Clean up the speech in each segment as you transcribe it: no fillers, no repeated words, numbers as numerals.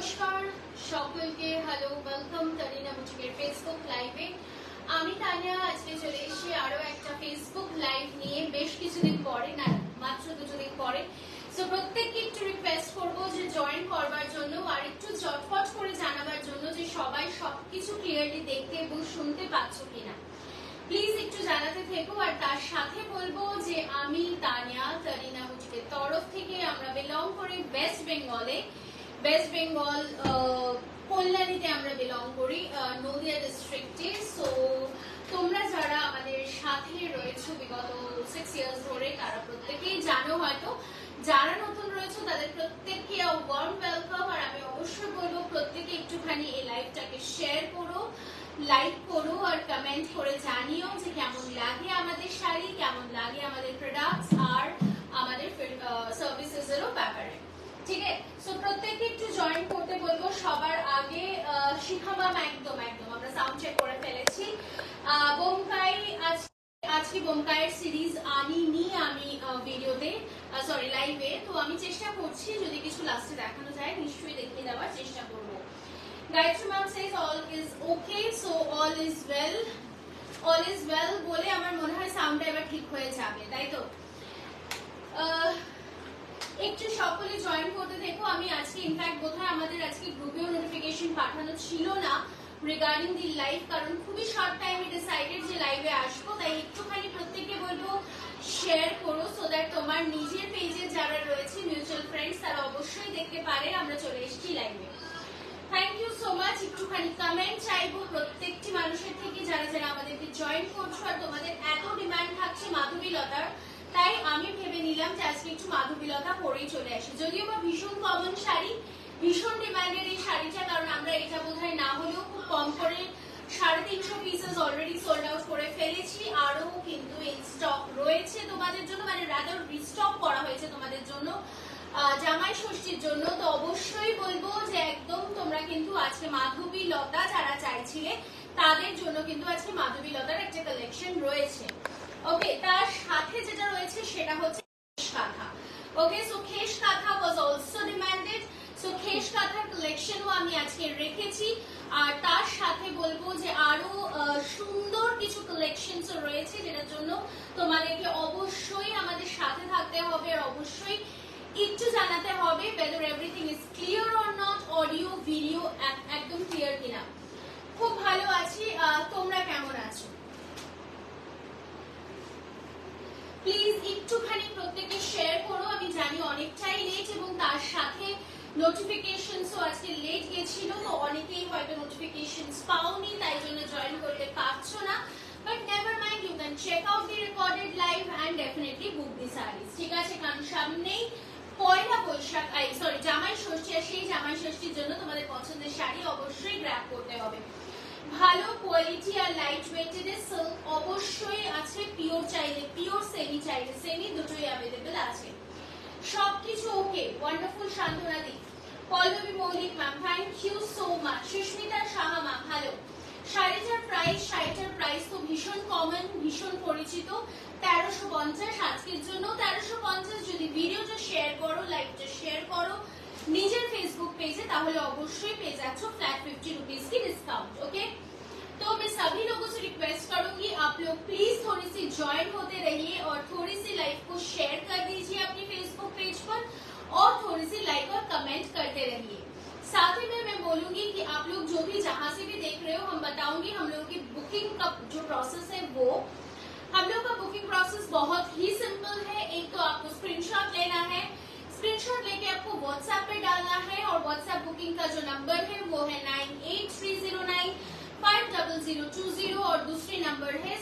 নমস্কার সকলকে, hello, welcome Tanina বুটিকের ফেসবুক লাইভে। আমি তানিয়া আজকে চলে এসেছি আরো একটা ফেসবুক লাইভ নিয়ে, বেশ কিছুদিন পরে, না মাত্র 2 দিন পরে। সো প্রত্যেককে একটু রিকোয়েস্ট করবো যে জয়েন করবার জন্য আর একটু চটপট করে জানাবার জন্য যে সবাই সবকিছু ক্লিয়ারলি দেখতে এবং শুনতে পাচ্ছ কিনা প্লিজ একটু জানাতে থেকো। আর তার সাথে বলবো যে আমি তানিয়া তানিনা বুটিকের তরফ থেকে আমরা বিলং করি ওয়েস্ট বেঙ্গল কল্যাণীতে আমরা বিলং করি, নদিয়া ডিস্ট্রিক্টে। সো তোমরা যারা আমাদের সাথে রয়েছো বিগত 6 ইয়ার্স ধরে তারা প্রত্যেকেই জানো, হয়তো যারা নতুন রয়েছে তাদের প্রত্যেককে ওয়ার্ম ওয়েলকাম। আর আমি অবশ্যই বলবো প্রত্যেকে একটুখানি এই লাইভটাকে শেয়ার করো, লাইক করো আর কমেন্ট করে জানিও যে কেমন লাগে আমাদের শাড়ি, কেমন লাগে আমাদের প্রোডাক্টস আর আমাদের সার্ভিসেসেরও ব্যাপারে, ঠিক আছে? সো প্রত্যেকে একটু জয়েন করতে বলবো। সবার আগে শিখা ম্যাম, একদম আমরা সাউন্ড চেক করে ফেলেছি। বোমকাই আজকে বোমকাইয়ের সিরিজ আনিনি আমি ভিডিওতে, সরি লাইভে। তো আমি চেষ্টা করছি যদি কিছু লাস্টে দেখানো যায় নিশ্চয়ই দেখিয়ে দেওয়ার চেষ্টা করবো। Gayatri ma'am says all is okay, so all is well বলে আমার মনে হয় সাউন্ডটা এবার ঠিক হয়ে যাবে, তাই তো? একটু সকলে জয়েন করতে দেখো। আমি আজকে ইনফ্যাক্ট বোধহয় আমাদের আজকে গ্রুপেও নোটিফিকেশন পাঠানো ছিল না রিগার্ডিং দি লাইভ, কারণ খুবই শর্ট টাইমে ডিসাইডেড যে লাইভে আসবো। তাই একটুখানি প্রত্যেকে বলবো শেয়ার করো, সো দ্যাট তোমার নিজের পেজে যারা রয়েছে মিউচুয়াল ফ্রেন্ডস তারা অবশ্যই দেখতে পারে আমরা চলে এসেছি লাইভে। Thank you so much. একটুখানি কমেন্ট চাইবো প্রত্যেকটি মানুষের থেকে যারা যারা আমাদেরকে জয়েন করছো। আর তোমাদের এত ডিমান্ড থাকছে মাধবীলতার, তাই আমি ভেবে নিলাম যে আজকে একটু মাধবীলতা পরেই চলে আসি। যদিও বা ভীষণ কমন শাড়ি, ভীষণ ডিমান্ডেড এই শাড়িটা, কারণ আমরা এটা বোধহয় না হলেও খুব কম করে 350 পিসেস অলরেডি সোল্ড আউট করে ফেলেছি। আরো কিন্তু এই স্টক রয়েছে তোমাদের জন্য, মানে রাদার রিস্টক করা হয়েছে তোমাদের জন্য জামাই ষষ্ঠীর জন্য। তো অবশ্যই বলবো যে একদম তোমরা কিন্তু আজকে মাধবীলতা যারা চাইছিলে তাদের জন্য কিন্তু আজকে মাধবীলতার একটা কালেকশন রয়েছে। ওকে, তার সাথে যেটা রয়েছে সেটা হচ্ছে খেশ কাঁথা। ওকে, so khesh kantha was also demanded, so khesh কাঁথার কালেকশনও আমি আজকে রেখেছি। আর তার সাথে বলবো যে আরো সুন্দর কিছু কালেকশনস রয়েছে যেটার জন্য তোমাদেরকে অবশ্যই আমাদের সাথে থাকতে হবে আর অবশ্যই একটু জানাতে হবে whether everything is clear or not, audio video একদম ক্লিয়ার কিনা। খুব ভালো আছি, তোমরা কেমন আছো? প্লিজ একটুখানি প্রত্যেকে শেয়ার করো। আমি জানি অনেকটাই লেট এবং তার সাথে নোটিফিকেশনসও আজকে লেট গেছিল, তো অনেকেই হয়তো নোটিফিকেশনস পাওনি তাই জন্য জয়েন করতে পারছো না। But never mind, you can check out the recorded live and definitely book the saris, ঠিক আছে? কারণ সামনেই পয়লা বৈশাখ, সরি জামাই ষষ্ঠী, আর সেই জামাই ষষ্ঠীর জন্য তোমাদের পছন্দের শাড়ি অবশ্যই গ্র্যাব করতে হবে। ভালো কোয়ালিটি আর লাইট ওয়েটেড সিল্ক অবশ্যই আছে। পিওর চাইলে পিওর, সেমি চাইলে সেমি, দুটোই অ্যাভেলেবেল আছে। সবকিছু ওকে, ওয়ান্ডারফুল শান্তনাদি, Pallabi Moulik ma'am, thank you so much. Susmita Saha ma'am, hello. শাড়িটার প্রাইস তো ভীষণ কমন, ভীষণ পরিচিত, 1350 আজকের জন্য 1350। যদি ভিডিওটা শেয়ার করো, লাইভটা শেয়ার করো নিজের फेसबुक पेज है, ताहले अवश्य पे जाच्छो फ्लैट 50 रुपीज की डिस्काउंट। ओके, तो मैं सभी लोगों से रिक्वेस्ट करूंगी आप लोग प्लीज थोड़ी सी ज्वाइन होते रहिए और थोड़ी सी लाइव को शेयर कर दीजिए अपनी फेसबुक पेज पर और थोड़ी सी लाइक और कमेंट करते रहिए। साथ ही में मैं बोलूंगी कि आप लोग जो भी जहां से भी देख रहे हो, हम बताऊंगी हम लोगों की बुकिंग का जो प्रोसेस है वो हम लोग का बुकिंग प्रोसेस बहुत ही सिंपल है। एक तो आपको स्क्रीनशॉट लेना है, स्क्रीनशॉट लेके आपको व्हाट्सएप पे डालना है और व्हाट्सएप बुकिंग का जो नंबर है वो है 9830950020 और दूसरी नंबर है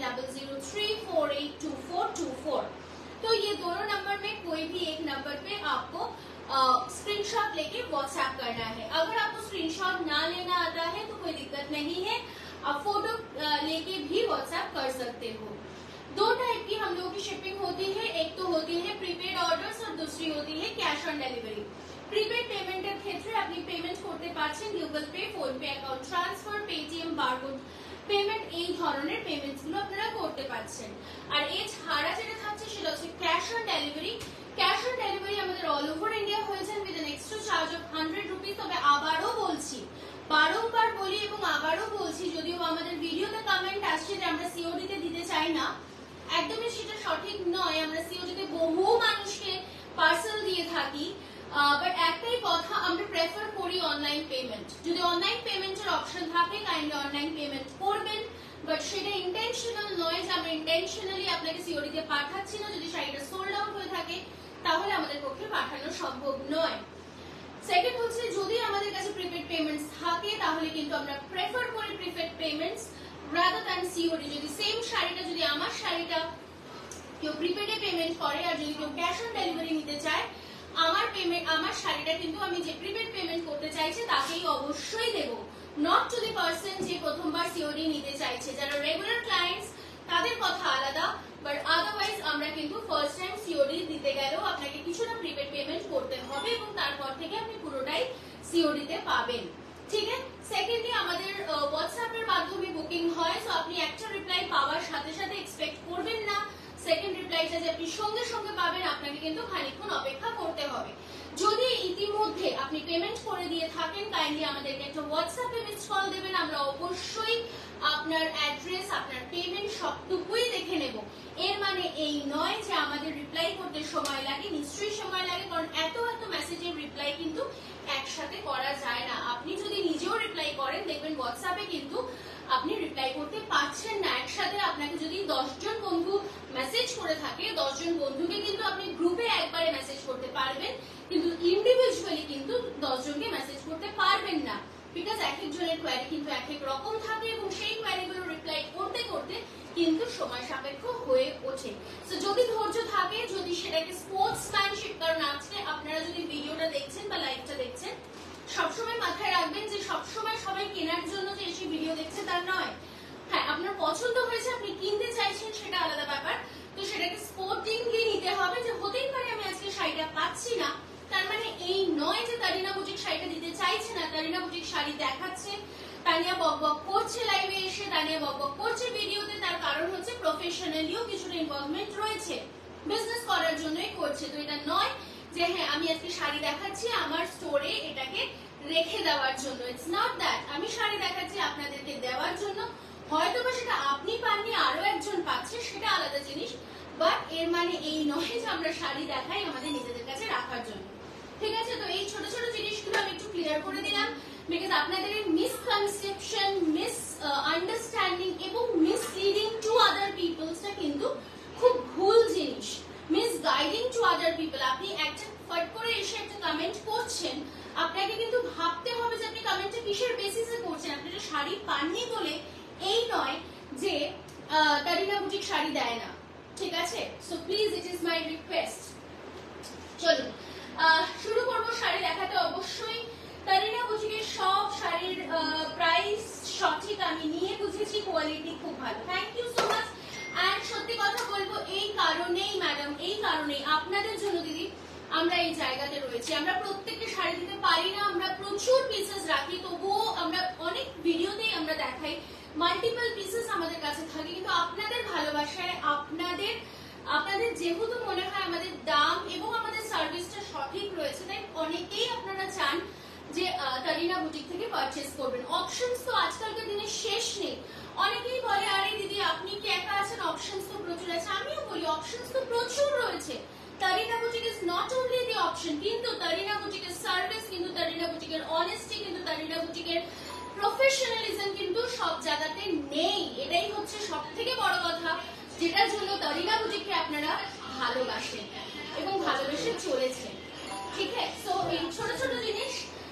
7003482424। तो ये दोनों नंबर में कोई भी एक नंबर पे आपको स्क्रीनशॉट लेके व्हाट्सएप करना है। अगर आपको स्क्रीनशॉट ना लेना आता है तो कोई दिक्कत नहीं है, आप फोटो लेके भी व्हाट्सएप कर सकते हो। दो टाइप की हम लोगों की शिपिंग होती है, एक तो होती है प्रीपेड ऑर्डर्स और दूसरी होती है कैश ऑन डिलीवरी। प्रीपेड पेमेंटेर क्षेत्रे अपनी पेमेंट करते पारछेन Google Pay, PhonePe, account transfer, Paytm, barcode payment, এই ধরনের পেমেন্টস গুলো আপনারা করতে পারছেন। আর এছাড়া যেটা থাকছে সেটা হচ্ছে cash on delivery. Cash on delivery আমাদের অল ওভার ইন্ডিয়া হয়ে যান with an extra charge of 100 rupees. তবে আবারও বলছি, বারংবার বলি এবং আবারও বলছি, যদিও আমাদের ভিডিওতে কমেন্ট আসছে যে আমরা সিওডি তে দিতে চাই না, একদমই সেটা সঠিক নয়। আমরা সিওডি তে বহু মানুষকে পার্সেল দিয়ে থাকি, বাট একটাই কথা, আমরা প্রেফার করি অনলাইন পেমেন্ট। যদি অনলাইন পেমেন্টের অপশন থাকে কাইন্ডলি অনলাইন পেমেন্ট করবেন, বাট সেটা ইন্টেনশনাল নয় যে আমরা ইন্টেনশনালি আপনাকে সিওডি তে পাঠাচ্ছি না। যদি শাড়িটা সোল্ড আউট হয়ে থাকে তাহলে আমাদের পক্ষে পাঠানো সম্ভব নয়। সেকেন্ড হচ্ছে, যদি আমাদের কাছে প্রিপেড পেমেন্টস থাকে তাহলে কিন্তু আমরা প্রেফার করি prepaid payments rather than COD. যদি সেম শাড়িটা, যদি আমার শাড়িটা কেউ প্রিপেডে পেমেন্ট করে আর যদি কেউ ক্যাশ অন ডেলিভারি নিতে চায়, আমার শাড়িটা কিন্তু আমি যে প্রিপেড পেমেন্ট করতে চাইছে তাকেই অবশ্যই দেব, নট টু দি পারসন যে প্রথমবার সিওডি নিতে চাইছে। যারা রেগুলার ক্লায়েন্টস তাদের কথা আলাদা, বাট আদারওয়াইজ আমরা কিন্তু ফার্স্ট টাইম সিওডি দিতে গেলেও আপনাকে কিছুটা প্রিপেড পেমেন্ট করতে হবে এবং তারপর থেকে আপনি পুরোটাই সিওডি তে পাবেন। ঠিক আছে। সেকেন্ডলি আমাদের হোয়াটসঅ্যাপের মাধ্যমে বুকিং হয়, সো আপনি একটা রিপ্লাই পাওয়ার সাথে সাথে এক্সপেক্ট করবেন না সেকেন্ড রিপ্লাইটা যে আপনি সঙ্গে সঙ্গে পাবেন। আপনাকে কিন্তু খানিকক্ষণ অপেক্ষা করতে হবে। যদি ইতিমধ্যে আপনি পেমেন্ট করে দিয়ে থাকেন, কাইন্ডলি আমাদেরকে একটা হোয়াটসঅ্যাপে মিসড কল দেবেন। আমরা অবশ্যই আপনার অ্যাড্রেস, আপনার পেমেন্ট সবটুকুই দেখে নেব। এর মানে এই নয় যে আমাদের রিপ্লাই করতে সময় লাগে, নিশ্চয়ই সময় লাগে, কারণ এত এত মেসেজের রিপ্লাই কিন্তু একসাথে করা যায় না। আপনি যদি নিজেও রিপ্লাই করেন দেখবেন হোয়াটসঅ্যাপে কিন্তু আপনি রিপ্লাই করতে পারছেন না। একসাথে আপনাকে যদি 10 জন বন্ধু মেসেজ করে থাকে, 10 জন বন্ধুকে কিন্তু আপনি গ্রুপে একবারে মেসেজ করতে পারবেন, কিন্তু ইন্ডিভিজুয়ালি কিন্তু 10 জনকে মেসেজ করতে পারবেন না, বিকজ এক একজনের কোয়ারি কিন্তু এক এক রকম থাকে এবং সেই কোয়ারিগুলো রিপ্লাই করতে করতে কিন্তু সময় সাপেক্ষ হয়ে ওঠে। তো যদি ধৈর্য থাকে, যদি সেটাকে স্পোর্টসম্যানশিপ, কারণ আজকে আপনারা যদি ভিডিওটা দেখছেন বা লাইভটা দেখছেন, সবসময় মাথায় রাখবেন যে সবসময় সবাই কেনার জন্য যে এসে ভিডিও দেখছে তা নয়। হ্যাঁ, আপনার পছন্দ হয়েছে, আপনি কিনতে চাইছেন, সেটা আলাদা ব্যাপার। তো সেটাকে স্পোর্টিংলি নিতে হবে যে হতেই পারে আমি আজকে শাড়িটা পাচ্ছি না, তার মানে এই নয় যে তারিনা বুটিক শাড়িটা দিতে চাইছে না। তারিনা বুটিক শাড়ি দেখাচ্ছে, তানিয়া বকবক করছে লাইভে এসে, তানিয়া বকবক করছে ভিডিওতে, তার কারণ হচ্ছে প্রফেশনালিও কিছুটা ইনভলভমেন্ট রয়েছে, বিজনেস করার জন্যই করছে। তো এটা নয় যে হ্যাঁ আমি আজকে শাড়ি দেখাচ্ছি আমার স্টোরে এটাকে রেখে দেওয়ার জন্য। It's not that. আমি শাড়ি দেখাচ্ছি আপনাদেরকে দেওয়ার জন্য, হয়তো বা সেটা আপনি পাননি, আরো একজন পাচ্ছে, সেটা আলাদা জিনিস, বাট এর মানে এই নয় যে আমরা শাড়ি দেখাই আমাদের নিজেদের কাছে রাখার জন্য। ঠিক আছে। তো এই ছোট ছোট জিনিসগুলো আমি একটু ক্লিয়ার করে দিলাম, বিকজ আপনাদের এই মিসকনসেপশন, মিস আন্ডারস্ট্যান্ডিং এবং মিসলিডিং টু আদার পিপলসটা কিন্তু খুব ভুল জিনিস। মিসগাইডিং টু আদার পিপল, আপনি একটা ফট করে এসে একটা কমেন্ট করছেন, আপনাকে কিন্তু ভাবতে হবে যে আপনি কমেন্টটা কিসের বেসিসে করছেন। আপনি একটা শাড়ি পাননি বলে এই নয় যে তারিনা বুটিক শাড়ি দেয় না। ঠিক আছে। So please, it is my request. চলুন শুরু করবো শাড়ি দেখাতে। অবশ্যই তারিনা বুটিকের সব শাড়ির প্রাইস সঠিক আমি নিয়ে বুঝেছি, কোয়ালিটি খুব ভালো। Thank you so much. And সত্যি কথা বলবো, এই কারণেই ম্যাডাম, এই কারণেই আপনাদের জন্য দিদি আমরা এই জায়গাতে রয়েছি। আমরা প্রত্যেককে শাড়ি দিতে পারি না, আমরা প্রচুর পিসেস রাখি, তবুও আমরা অনেক ভিডিওতেই আমরা দেখাই মাল্টিপল পিসেস আমাদের কাছে থাকে, কিন্তু আপনাদের ভালোবাসায়, আপনাদের যেহেতু মনে হয় আমাদের দাম এবং আমাদের সার্ভিসটা সঠিক রয়েছে, তাই অনেকেই আপনারা চান যে তারিনা বুটিক থেকে পারচেস করবেন। অপশনস তো আজকালকার দিনে শেষ নেই। অনেকেই বলে আরে দিদি আপনি কি একা আছেন, অপশনস তো প্রচুর আছে। আমিও বলি অপশনস তো প্রচুর রয়েছে। Tarina boutique is not only the option, কিন্তু তারিনা বুটিকের সার্ভিস, কিন্তু তারিনা বুটিকের অনেস্টি, কিন্তু তারিনা বুটিকের প্রফেশনালিজম কিন্তু সব জায়গাতে নেই। এটাই হচ্ছে সব থেকে বড় কথা, যেটার জন্য তারিনা বুটিককে আপনারা ভালোবাসেন এবং ভালোবেসে চলেছেন। ঠিক আছে। সো এই ছোট ছোট জিনিস,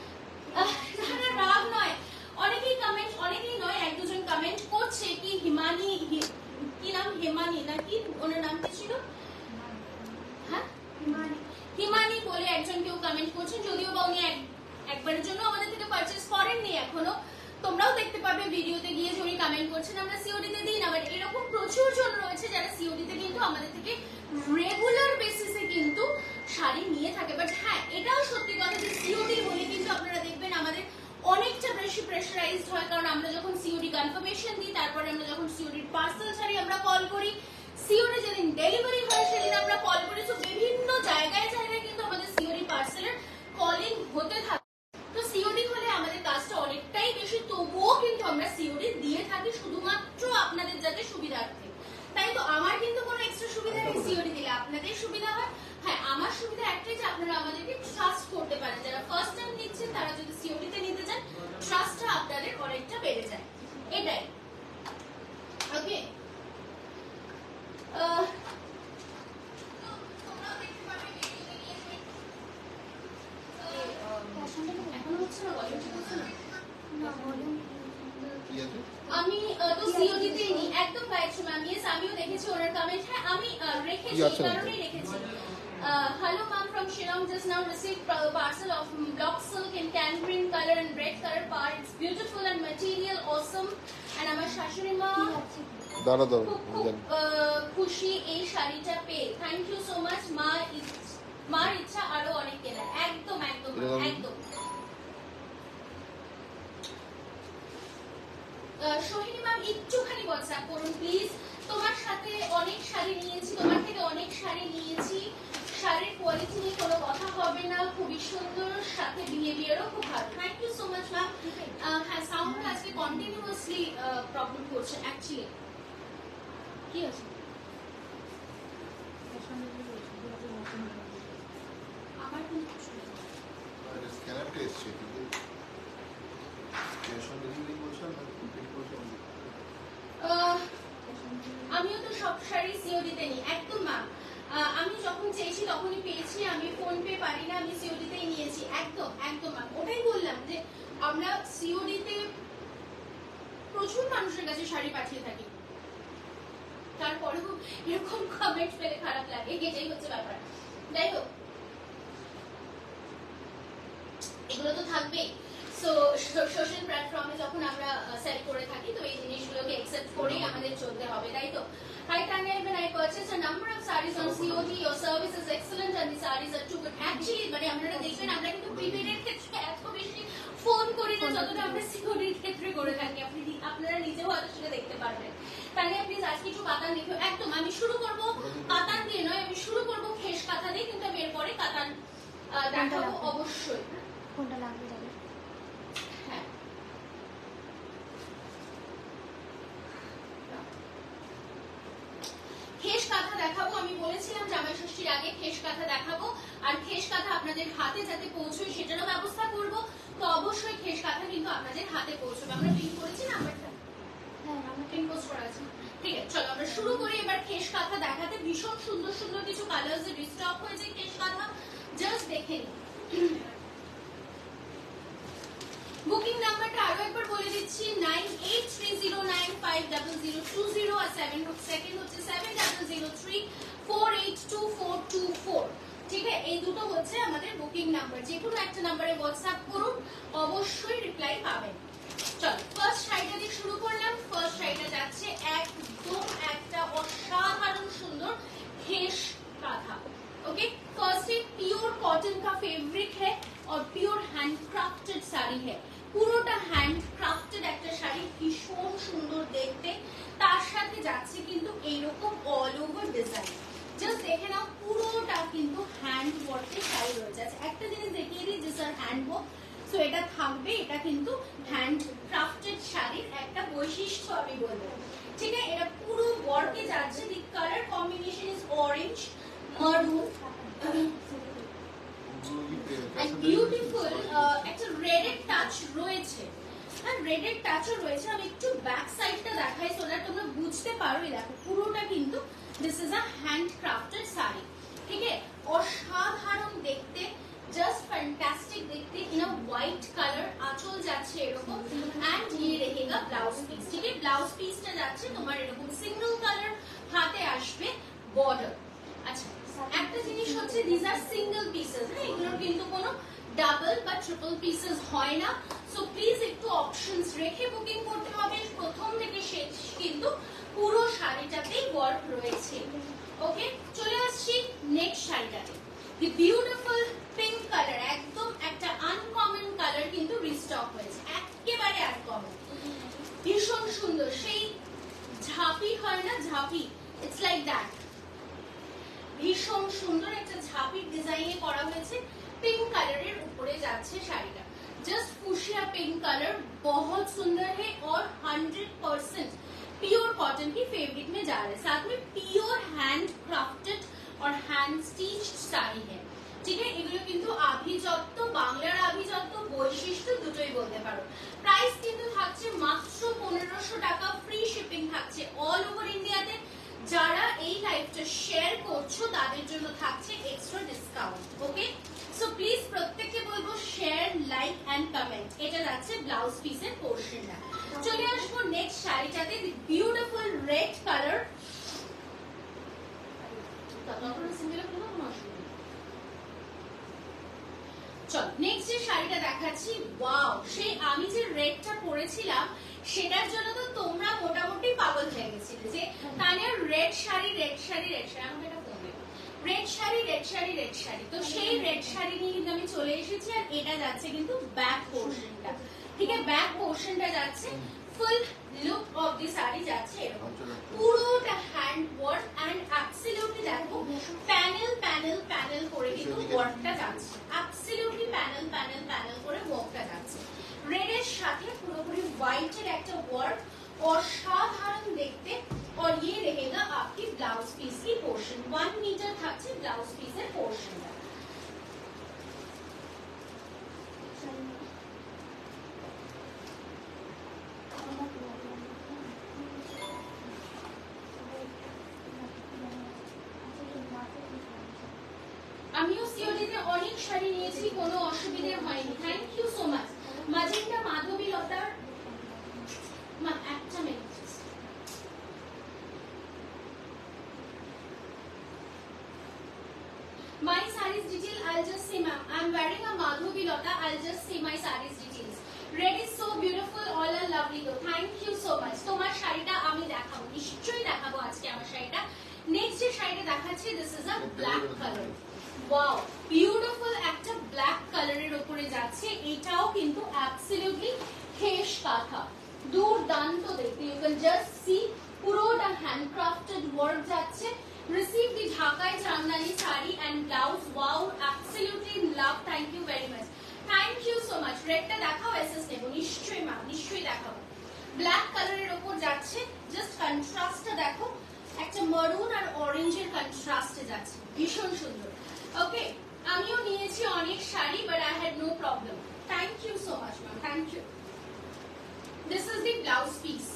যারা রাগ নয়, অনেকেই কমেন্ট, অনেকেই নয়, এক দুজন কমেন্ট করছে কি হিমানি, কি নাম, হেমানি নাকি ওনার নাম কি ছিল, হ্যাঁ হিমানি বলে একজন কেউ কমেন্ট করছেন, যদিও বা উনি একবারের জন্য আমাদের থেকে পারচেস করেননি এখনো। তোমরাও দেখতে পাবে ভিডিওতে গিয়ে যে উনি কমেন্ট করছেন আমরা সিওডিতে দিই না, বাট এরকম প্রচুর জন রয়েছে যারা সিওডিতে কিন্তু আমাদের থেকে রেগুলার বেসিসে কিন্তু শাড়ি নিয়ে থাকে। বাট হ্যাঁ, এটাও সত্যি কথা যে সিওডি বলে কিন্তু আপনারা দেখবেন আমাদের অনেকটা বেশি প্রেশারাইজড হয়, কারণ আমরা যখন সিওডি কনফার্মেশন দিই, তারপরে আমরা যখন সিওডির পার্সেল ছাড়ি আমরা কল করি, সিওডি যেদিন ডেলিভারি হয় সেদিন আমরা কল করি। তো বিভিন্ন জায়গায় জায়গায় কিন্তু আমাদের সিওডি পার্সেলের কলিং হতে থাকে। তো সিওডি হলে আমাদের কাজটা অনেকটাই বেশি, তবুও কিন্তু আমরা সিওডি দিয়ে থাকি শুধুমাত্র আপনাদের যাতে সুবিধার্থে। তাই তো আমার কিন্তু কোনো এক্সট্রা সুবিধা নেই, সিওডি দিলে আপনাদের সুবিধা হয়। হ্যাঁ, আমার সুবিধা একটাই যে আপনারা আমাদেরকে ট্রাস্ট করতে পারেন। যারা ফার্স্ট টাইম নিচ্ছেন তারা যদি সিওডিতে নিতে চান, ট্রাস্টটা আপনাদের অনেকটা বেড়ে যায়, এটাই। ওকে, আমি তো সিওডিতেই নি একদম রাইট ম্যাম। ইয়েস, আমিও দেখেছি ওনার কমেন্ট। হ্যাঁ, আমি রেখেছি, কারণেই রেখেছি। Hello ma'am from Shillong, just now received parcel of block silk in tan green color and red color part. It's beautiful and material awesome. And আমার শাশুড়ি মা খুশি এই শাড়িটা পেয়ে। Thank you so much. মার ইচ্ছা আরো অনেক কেনার। একদম একদম একদম। সোহিনী ম্যাম একটুখানি হোয়াটসঅ্যাপ করুন প্লিজ। তোমার সাথে অনেক শাড়ি নিয়েছি, তোমার থেকে অনেক শাড়ি নিয়েছি, শাড়ির কোয়ালিটি নিয়ে কোনো কথা হবে না, খুবই সুন্দর, সাথে বিহেভিয়ারও খুব ভালো। Thank you so much ma'am. হ্যাঁ, সাউন্ডটা আজকে কন্টিনিউয়াসলি প্রবলেম করছে অ্যাকচুয়ালি। কি আছে? আমার কিন্তু কিছু নেই। স্ক্যানারটা এসছে কিন্তু আমিও তো সব শাড়ি সিওডিতে নিই। একদম ম্যাম, আমি যখন চেয়েছি তখনই পেয়েছি। আমি ফোন পে পারি না, আমি সিওডিতেই নিয়েছি। একদম একদম ম্যাম, ওটাই বললাম যে আমরা সিওডিতে প্রচুর মানুষের কাছে শাড়ি পাঠিয়ে থাকি, তারপরেও এরকম কমেন্ট পেলে খারাপ লাগে, এটাই হচ্ছে ব্যাপার। যাই হোক, এগুলো তো থাকবেই। সো সোশ্যাল প্ল্যাটফর্মে যখন আমরা সেল করে থাকি, তো এই জিনিসগুলোকে অ্যাকসেপ্ট করেই আমাদের চলতে হবে, তাই তো? Hi Tanya, when I purchased a number of sarees on COD, your service is excellent and the sarees are too good. Actually, মানে আপনারা দেখবেন আমরা কিন্তু প্রিপেডের ক্ষেত্রে এত বেশি ফোন করি না যতটা আমরা সিওডির ক্ষেত্রে করে থাকি। আপনারা নিজেও হয়তো সেটা দেখতে পারবেন। তানিয়া প্লিজ আজকে একটু কাতান লিখো। একদম, আমি শুরু করব কাতান দিয়ে নয়, আমি শুরু করব খেস কাঁথা দিয়ে, কিন্তু আমি এরপরে কাতান দেখাবো অবশ্যই। কোনটা লাগবে যাবে? হ্যাঁ, খেস কাঁথা দেখাবো। আমি বলেছিলাম জামাই ষষ্ঠীর আগে খেস কাঁথা দেখাবো, আর খেস কাঁথা আপনাদের হাতে যাতে পৌঁছয় সেটারও ব্যবস্থা করব। তো অবশ্যই খেস কাঁথা কিন্তু আপনাদের হাতে পৌঁছবে। আমরা প্রিন্ট করেছি না আমারটা? হ্যাঁ, আমরা প্রিন্ট পোস্ট করা আছে। ঠিক আছে, চলো আমরা শুরু করি এবার খেস কাঁথা দেখাতে। ভীষণ সুন্দর সুন্দর কিছু কালার্স রিস্টক হয়েছে খেস কাঁথা, জাস্ট দেখে নিন। বুকিং নাম্বারটা আরো একবার বলে দিচ্ছি, 9830950020 আর 7 হচ্ছে 7003482424। ঠিক আছে, এই দুটো হচ্ছে আমাদের বুকিং নাম্বার। যে কোনো একটা নাম্বারে হোয়াটসঅ্যাপ করুন, অবশ্যই রিপ্লাই পাবেন। চলো ফার্স্ট শাড়িটা দিয়ে শুরু করলাম। ফার্স্ট শাড়িটা যাচ্ছে একদম একটা অসাধারণ সুন্দর খেস কাঁথা। ओके, फर्स्ट एक प्योर कॉटन का फैब्रिक है और प्योर हैंडक्राफ्टेड শাড়ি है। পুরোটা হ্যান্ডক্রাফটেড একটা শাড়ি, ভীষণ সুন্দর দেখতে। তার সাথে যাচ্ছে কিন্তু এইরকম অল ওভার ডিজাইন। জাস্ট দেখে নাও, পুরোটা কিন্তু হ্যান্ড ওয়ার্কের শাড়ি রয়েছে। আচ্ছা, একটা জিনিস দেখিয়ে দিই, this are hand work. So এটা থাকবে, এটা কিন্তু হ্যান্ডক্রাফটেড শাড়ির একটা বৈশিষ্ট্য আমি বলবো। ঠিক আছে, এটা পুরো ওয়ার্কে যাচ্ছে। The colour combination is orange maroon and beautiful, একটা রেডের টাচ রয়েছে। হ্যাঁ, রেডের টাচও রয়েছে। আমি একটু ব্যাক সাইডটা দেখাই সো দ্যাট তোমরা বুঝতে পারো। দেখো, পুরোটা কিন্তু this is a handcrafted sari. ঠিক আছে, অসাধারণ দেখতে, জাস্ট ফ্যান্টাস্টিক দেখতে। ইন আ হোয়াইট কালার, আঁচল যাচ্ছে এরকম, এন্ড ये रहेगा ব্লাউজ পিস। ঠিক আছে, ব্লাউজ পিসটা যাচ্ছে তোমার এরকম সিঙ্গেল কালার, হাতে আসবে বর্ডার। আচ্ছা, একটা জিনিস হচ্ছে দিস আর সিঙ্গেল পিসেস। হ্যাঁ, এগুলোর কিন্তু কোনো ডাবল বা ট্রিপল পিসেস হয় না। সো প্লিজ একটু অপশনস রেখে বুকিং করতে হবে। প্রথম থেকে শেষ কিন্তু পুরো শাড়িটাতেই ওয়ার্ক রয়েছে। ওকে, চলে আসছি নেক্সট শাড়িটাতে। দি বিউটিফুল পিঙ্ক কালার, একদম একটা আনকমন কালার কিন্তু রিস্টক হয়েছে, একেবারে কমো। ভীষণ সুন্দর, সেই ঝাঁপি হয় না, ঝাঁপি, ইটস লাইক দ্যাট। ভীষণ সুন্দর একটা ঝাঁপির ডিজাইনে করা হয়েছে, পিঙ্ক কালারের উপরে যাচ্ছে শাড়িটা, जस्ट फुशिया पिंक कलर, बहुत सुंदर है और 100% प्योर कॉटन की फैब्रिक में जा रहा है, साथ में प्योर हैंड क्राफ्टेड और हैंड स्टिच्ड साड़ी है। ठीक है, এগুলো কিন্তু আভিজাত্য, বাংলার আভিজাত্য বৈশিষ্ট্য দুটোই বলতে পারো। প্রাইস কিন্তু থাকছে মাত্র 1500 টাকা, ফ্রি শিপিং থাকছে অল ওভার ইন্ডিয়াতে। যারা এই লাইভটা শেয়ার করছো তাদের জন্য থাকছে extra discount. Okay, so please প্রত্যেককে বলবো শেয়ার, লাইক এন্ড কমেন্ট। এটা যাচ্ছে ব্লাউজ পিসের পোর্শনটা। চলে আসবো নেক্সট শাড়িটাতে, দি বিউটিফুল রেড কালার। চল নেক্সট যে শাড়িটা দেখাচ্ছি, ওয়াও, সেই আমি যে রেডটা পরেছিলাম সেটার জন্য তো তোমরা মোটামুটি পাগল হয়ে গেছিলে যে Tania red sari, red sari, red sari, আমাকে এটা ফোন দিও, red sari, red sari, red sari. তো সেই রেড শাড়ি নিয়ে কিন্তু আমি চলে এসেছি, আর এটা যাচ্ছে কিন্তু ব্যাক পোর্শনটা। ঠিক আছে, ব্যাক পোর্শনটা যাচ্ছে, full look of the sari যাচ্ছে এরকম, পুরোটা হ্যান্ড ওয়ার্ক এন্ড অ্যাবসলিউটলি দেখো প্যানেল প্যানেল প্যানেল করে কিন্তু ওয়ার্কটা যাচ্ছে, অ্যাবসলিউটলি প্যানেল প্যানেল প্যানেল করে ওয়ার্কটা যাচ্ছে। রেডের সাথে পুরোপুরি হোয়াইটের একটা ওয়ার্ক, অসাধারণ দেখতে। और ये रहेगा आपकी ब्लाउज पीस की पोर्शन, 1 मीटर থাকছে ব্লাউজ পিসের পোর্শনটা। আমিও সিওডিতে অনেক শাড়ি নিয়েছি, কোনো অসুবিধা হয়নি। Thank you so much. Magenta মাধবী লতার একটা minute, my sarees detail I'll just say ma'am, I'm wearing a Madhavi Lota, I'll just say my sarees details. Red is so beautiful, all are lovely though, thank you so much। তোমার শাড়িটা আমি দেখাবো, নিশ্চয়ই দেখাবো আজকে আমার শাড়িটা। Next যে শাড়িটা দেখাচ্ছি, this is a black colour, wow, beautiful একটা ব্ল্যাক কালারের উপরে যাচ্ছে, এটাও কিন্তু অ্যাবসলিউটলি খেশ কাঁথা, দুর্দান্ত দেখতে। ইউ ক্যান জাস্ট সি পুরোটা হ্যান্ডক্রাফটেড ওয়ার্ক যাচ্ছে। Receive the Dhakai Jamdani sari and blouse. Wow, absolutely love. Thank you very much. Thank you so much. Red ta dekhao, SS nebo nishchoy ma, nishchoy dekhao। Black color er opor jacche, just contrast ta dekho, ekta maroon আর orange এর contrast এ যাচ্ছে, ভীষণ সুন্দর। Okay, আমিও নিয়েছি অনেক sari, but I had no problem. Thank you so much, ma'am. Thank you. This is the blouse piece.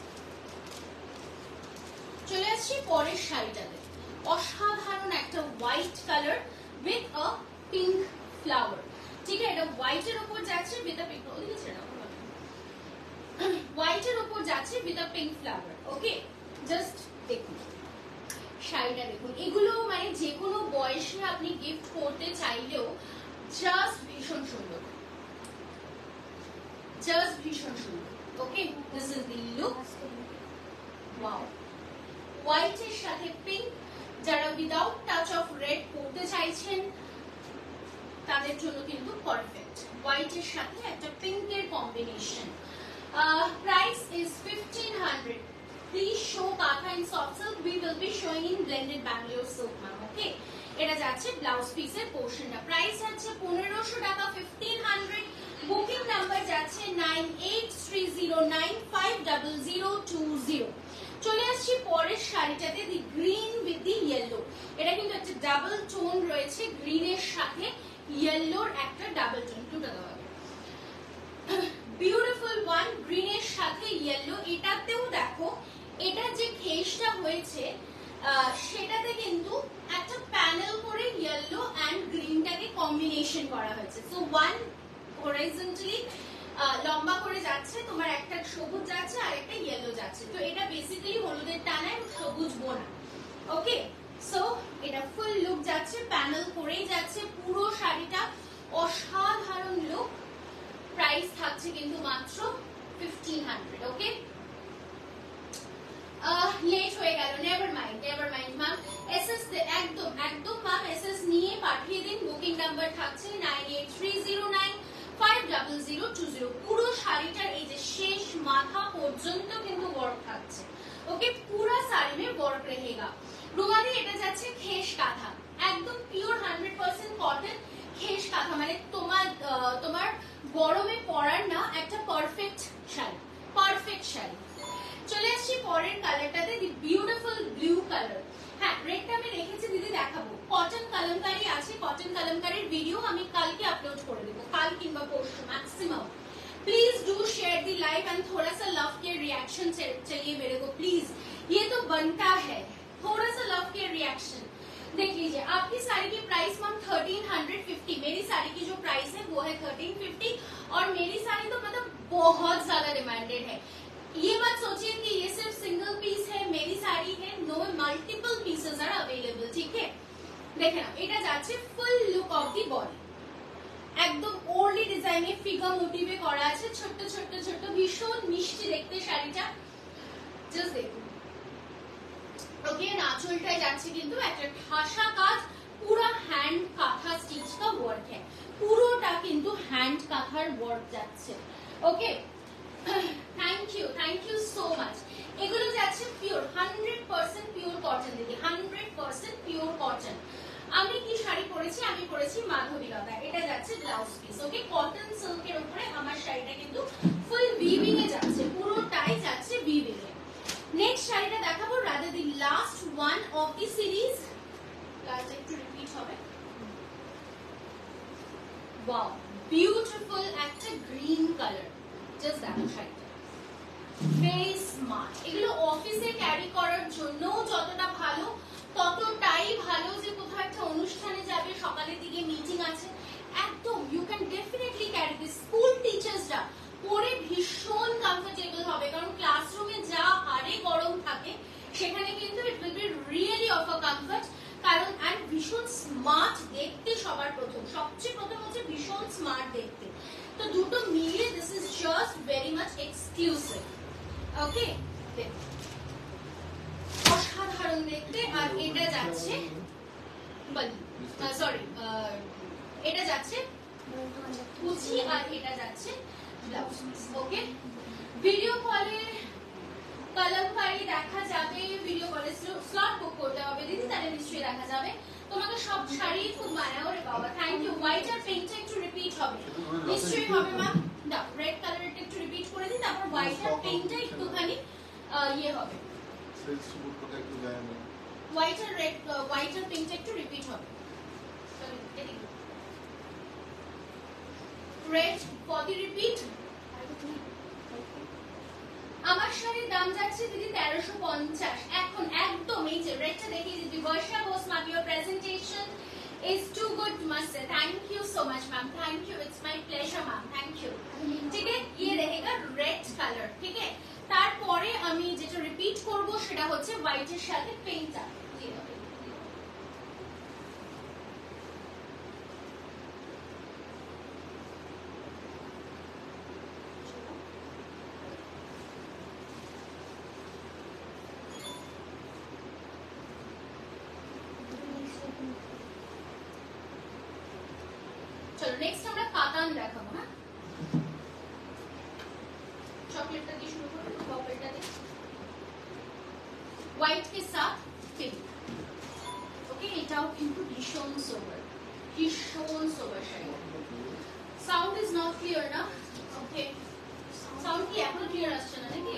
চলে আসছি পরের শাড়িটাতে, অসাধারণ একটা white colour with a pink flower. ঠিক আছে, এটা হোয়াইটের উপর যাচ্ছে উইথ আ পিঙ্ক, ওদিকে ছেড়ে দাও, হোয়াইটের উপর যাচ্ছে with a pink flower. Okay, just দেখুন শাড়িটা, দেখুন, এগুলো মানে যে কোনো বয়সে আপনি গিফট করতে চাইলেও জাস্ট ভীষণ সুন্দর, জাস্ট ভীষণ সুন্দর। Okay, this is the look, wow, হোয়াইটের সাথে পিঙ্ক। যারা উইদাউট টাচ অফ রেড পরতে চাইছেন তাদের জন্য কিন্তু পারফেক্ট, হোয়াইটের সাথে একটা পিঙ্কের কম্বিনেশন। Price is 1500। Please show kantha in soft silk, we will be showing in blended Bangalore silk ma'am. Okay, এটা যাচ্ছে ব্লাউজ পিসের পোর্শনটা, প্রাইস যাচ্ছে 1500 টাকা, 1500। বুকিং নাম্বার যাচ্ছে 9830950020। চলে আসছি পরের শাড়িটাতে, the green with the yellow. এটা কিন্তু একটা ডাবল টোন রয়েছে, গ্রিনের সাথে ইয়েলোর একটা ডাবল টোন, দুটো দেওয়া বিউটিফুল ওয়ান, গ্রিনের সাথে ইয়েলো। এটাতেও দেখো এটা যে খেসটা হয়েছে সেটাতে কিন্তু একটা প্যানেল করে ইয়েলো এন্ড গ্রিনটাকে কম্বিনেশন করা হয়েছে। সো ওয়ান হরাইজন্টালি লম্বা করে যাচ্ছে, তোমার একটা সবুজ যাচ্ছে আর একটা ইয়েলো যাচ্ছে। তো এটা বেসিক্যালি হলুদের টানায় সবুজ বোনা। ওকে, সো এটা ফুল লুক যাচ্ছে, প্যানেল করেই যাচ্ছে পুরো শাড়িটা, অসাধারণ লুক। প্রাইস থাকছে কিন্তু মাত্র 1500। ওকে, লেট হয়ে গেল, নেভার মাইন্ড ম্যাম। এসএস একদম একদম ম্যাম, এসএস নিয়ে পাঠিয়ে দিন। বুকিং নাম্বার থাকছে 9830950020। পুরো শাড়িটার এই যে শেষ পর্যন্ত কিন্তু ওয়ার্ক থাকছে। ওকে, পুরা শাড়ি মে ওয়ার্ক रहेगा। রুমালি এটা যাচ্ছে খেস কাঁথা, একদম পিওর 100% কটন খেস কাঁথা, মানে তোমার গরমে পরার না একটা পারফেক্ট শাড়ি, পারফেক্ট শাড়ি। চলে আসছি পরের কালারটাতে, দি বিউটিফুল ব্লু কালার। হ্যাঁ, রেডটা আমি রেখেছি দিদি, দেখাবো। কটন কলমকারি আছে, কটন কলমকারির ভিডিও আমি কালকে আপলোড করে দেবো, কাল কিংবা পরশু maximum. Please do share the live and थोड़ा सा लव के रिएक्शन चाहिए मेरे को प्लीज, ये तो बनता है, थोड़ा सा लव के रिएक्शन। देख लीजिए, आपकी साड़ी की प्राइस मैम 1350, मेरी साड़ी की जो प्राइस है वो है 1350, और मेरी साड़ी तो मतलब बहुत ज्यादा डिमांडेड है। ये मत सोचिए कि ये सिर्फ सिंगल पीस है, मेरी साड़ी है, no multiple pieces are available, ठीक है। देखे ना, এটা যাচ্ছে full look of the body, একদম ওরলি ডিজাইনে ফিগার মোটিভে করা আছে, ছোট ছোট ছোট, ভীষণ মিষ্টি দেখতে শাড়িটা, জাস্ট দেখুন। ওকে, আঁচলটায় যাচ্ছে কিন্তু একটা ঠাসা কাজ, পুরো হ্যান্ড কাঁথা স্টিচ का वर्क है, পুরোটা কিন্তু হ্যান্ড কাঁথার ওয়ার্ক যাচ্ছে। Okay, thank you so much. এগুলো যাচ্ছে পিওর 100% পিওর কটন দিদি, 100% পিওর কটন। আমি কি শাড়ি পরেছি, আমি পরেছি মাধবীলতা, এটা যাচ্ছে ব্লাউজ পিস। ওকে, কটন সিল্কের উপরে আমার শাড়িটা কিন্তু ফুল উইভিং এ যাচ্ছে, পুরোটাই যাচ্ছে উইভিং এ। নেক্সট শাড়িটা দেখাবো, rather the last one of the series, last একটু রিপিট হবে। ওয়াও, বিউটিফুল একটা গ্রিন কালার, জাস্ট দেখো শাড়িটা, ভেরি স্মার্ট। এগুলো অফিসে ক্যারি করার জন্য যতটা ভালো, ততটাই ভালো যে কোথাও একটা অনুষ্ঠানে যাবে, সকালের দিকে মিটিং আছে, একদম you can definitely carry this. School টিচার্সরা পরে ভীষণ কমফোর্টেবল হবে, কারণ ক্লাসরুমে যা হারে গরম থাকে সেখানে কিন্তু it will be really of a comfort, কারণ অ্যান্ড ভীষণ স্মার্ট দেখতে, সবার সবচেয়ে প্রথম হচ্ছে ভীষণ স্মার্ট দেখতে, তো দুটো মিলে this is just very much exclusive. Okay, অসাধারণ দেখতে। আর এটা যাচ্ছে সরি, এটা যাচ্ছে কুচি, আর এটা যাচ্ছে ব্লাউজ পিস। ওকে, ভিডিও কলে কলমকারি দেখা যাবে, ভিডিও কলে স্লট বুক করতে হবে দিদি, তাহলে নিশ্চয়ই দেখা যাবে। তোমাকে সব শাড়ি খুব মানায়, ওরে বাবা, থ্যাংক ইউ। হোয়াইট আর পিঙ্কটা একটু রিপিট হবে, নিশ্চয়ই হবে ম্যাম। দাও, রেড কালারটা একটু রিপিট করে দিই, তারপর হোয়াইট আর পিঙ্কটা একটুখানি ইয়ে হবে, হোয়াইট আর রেড, হোয়াইট আর পিঙ্কটা একটু রিপিট হবে। Red for the repeat. আমার শাড়ির দাম যাচ্ছে দিদি 1350 এখন, একদম। এই যে রেডটা দেখিয়ে দিদি, Barsha Ghosh ma'am, your presentation is too good must say, thank you so much ma'am, thank you, it's my pleasure ma'am, thank you। ठीक है, ये रहेगा रेड कलर, ठीक है। তারপরে আমি যেটা রিপিট করব সেটা হচ্ছে হোয়াইটের সাথে পিঙ্কটা দিয়ে দেব। चलो नेक्स्ट আমরা কাতান দেখাবো। হ্যাঁ, चॉकलेट দিয়ে শুরু করব, চকলেটটা দিয়ে হোয়াইট के साथ पिंक। ওকে, এটাও কিন্তু ভীষণ sober sari. Sound is not clear না? ওকে, সাউন্ড কি এখন ক্লিয়ার আসছে না নাকি?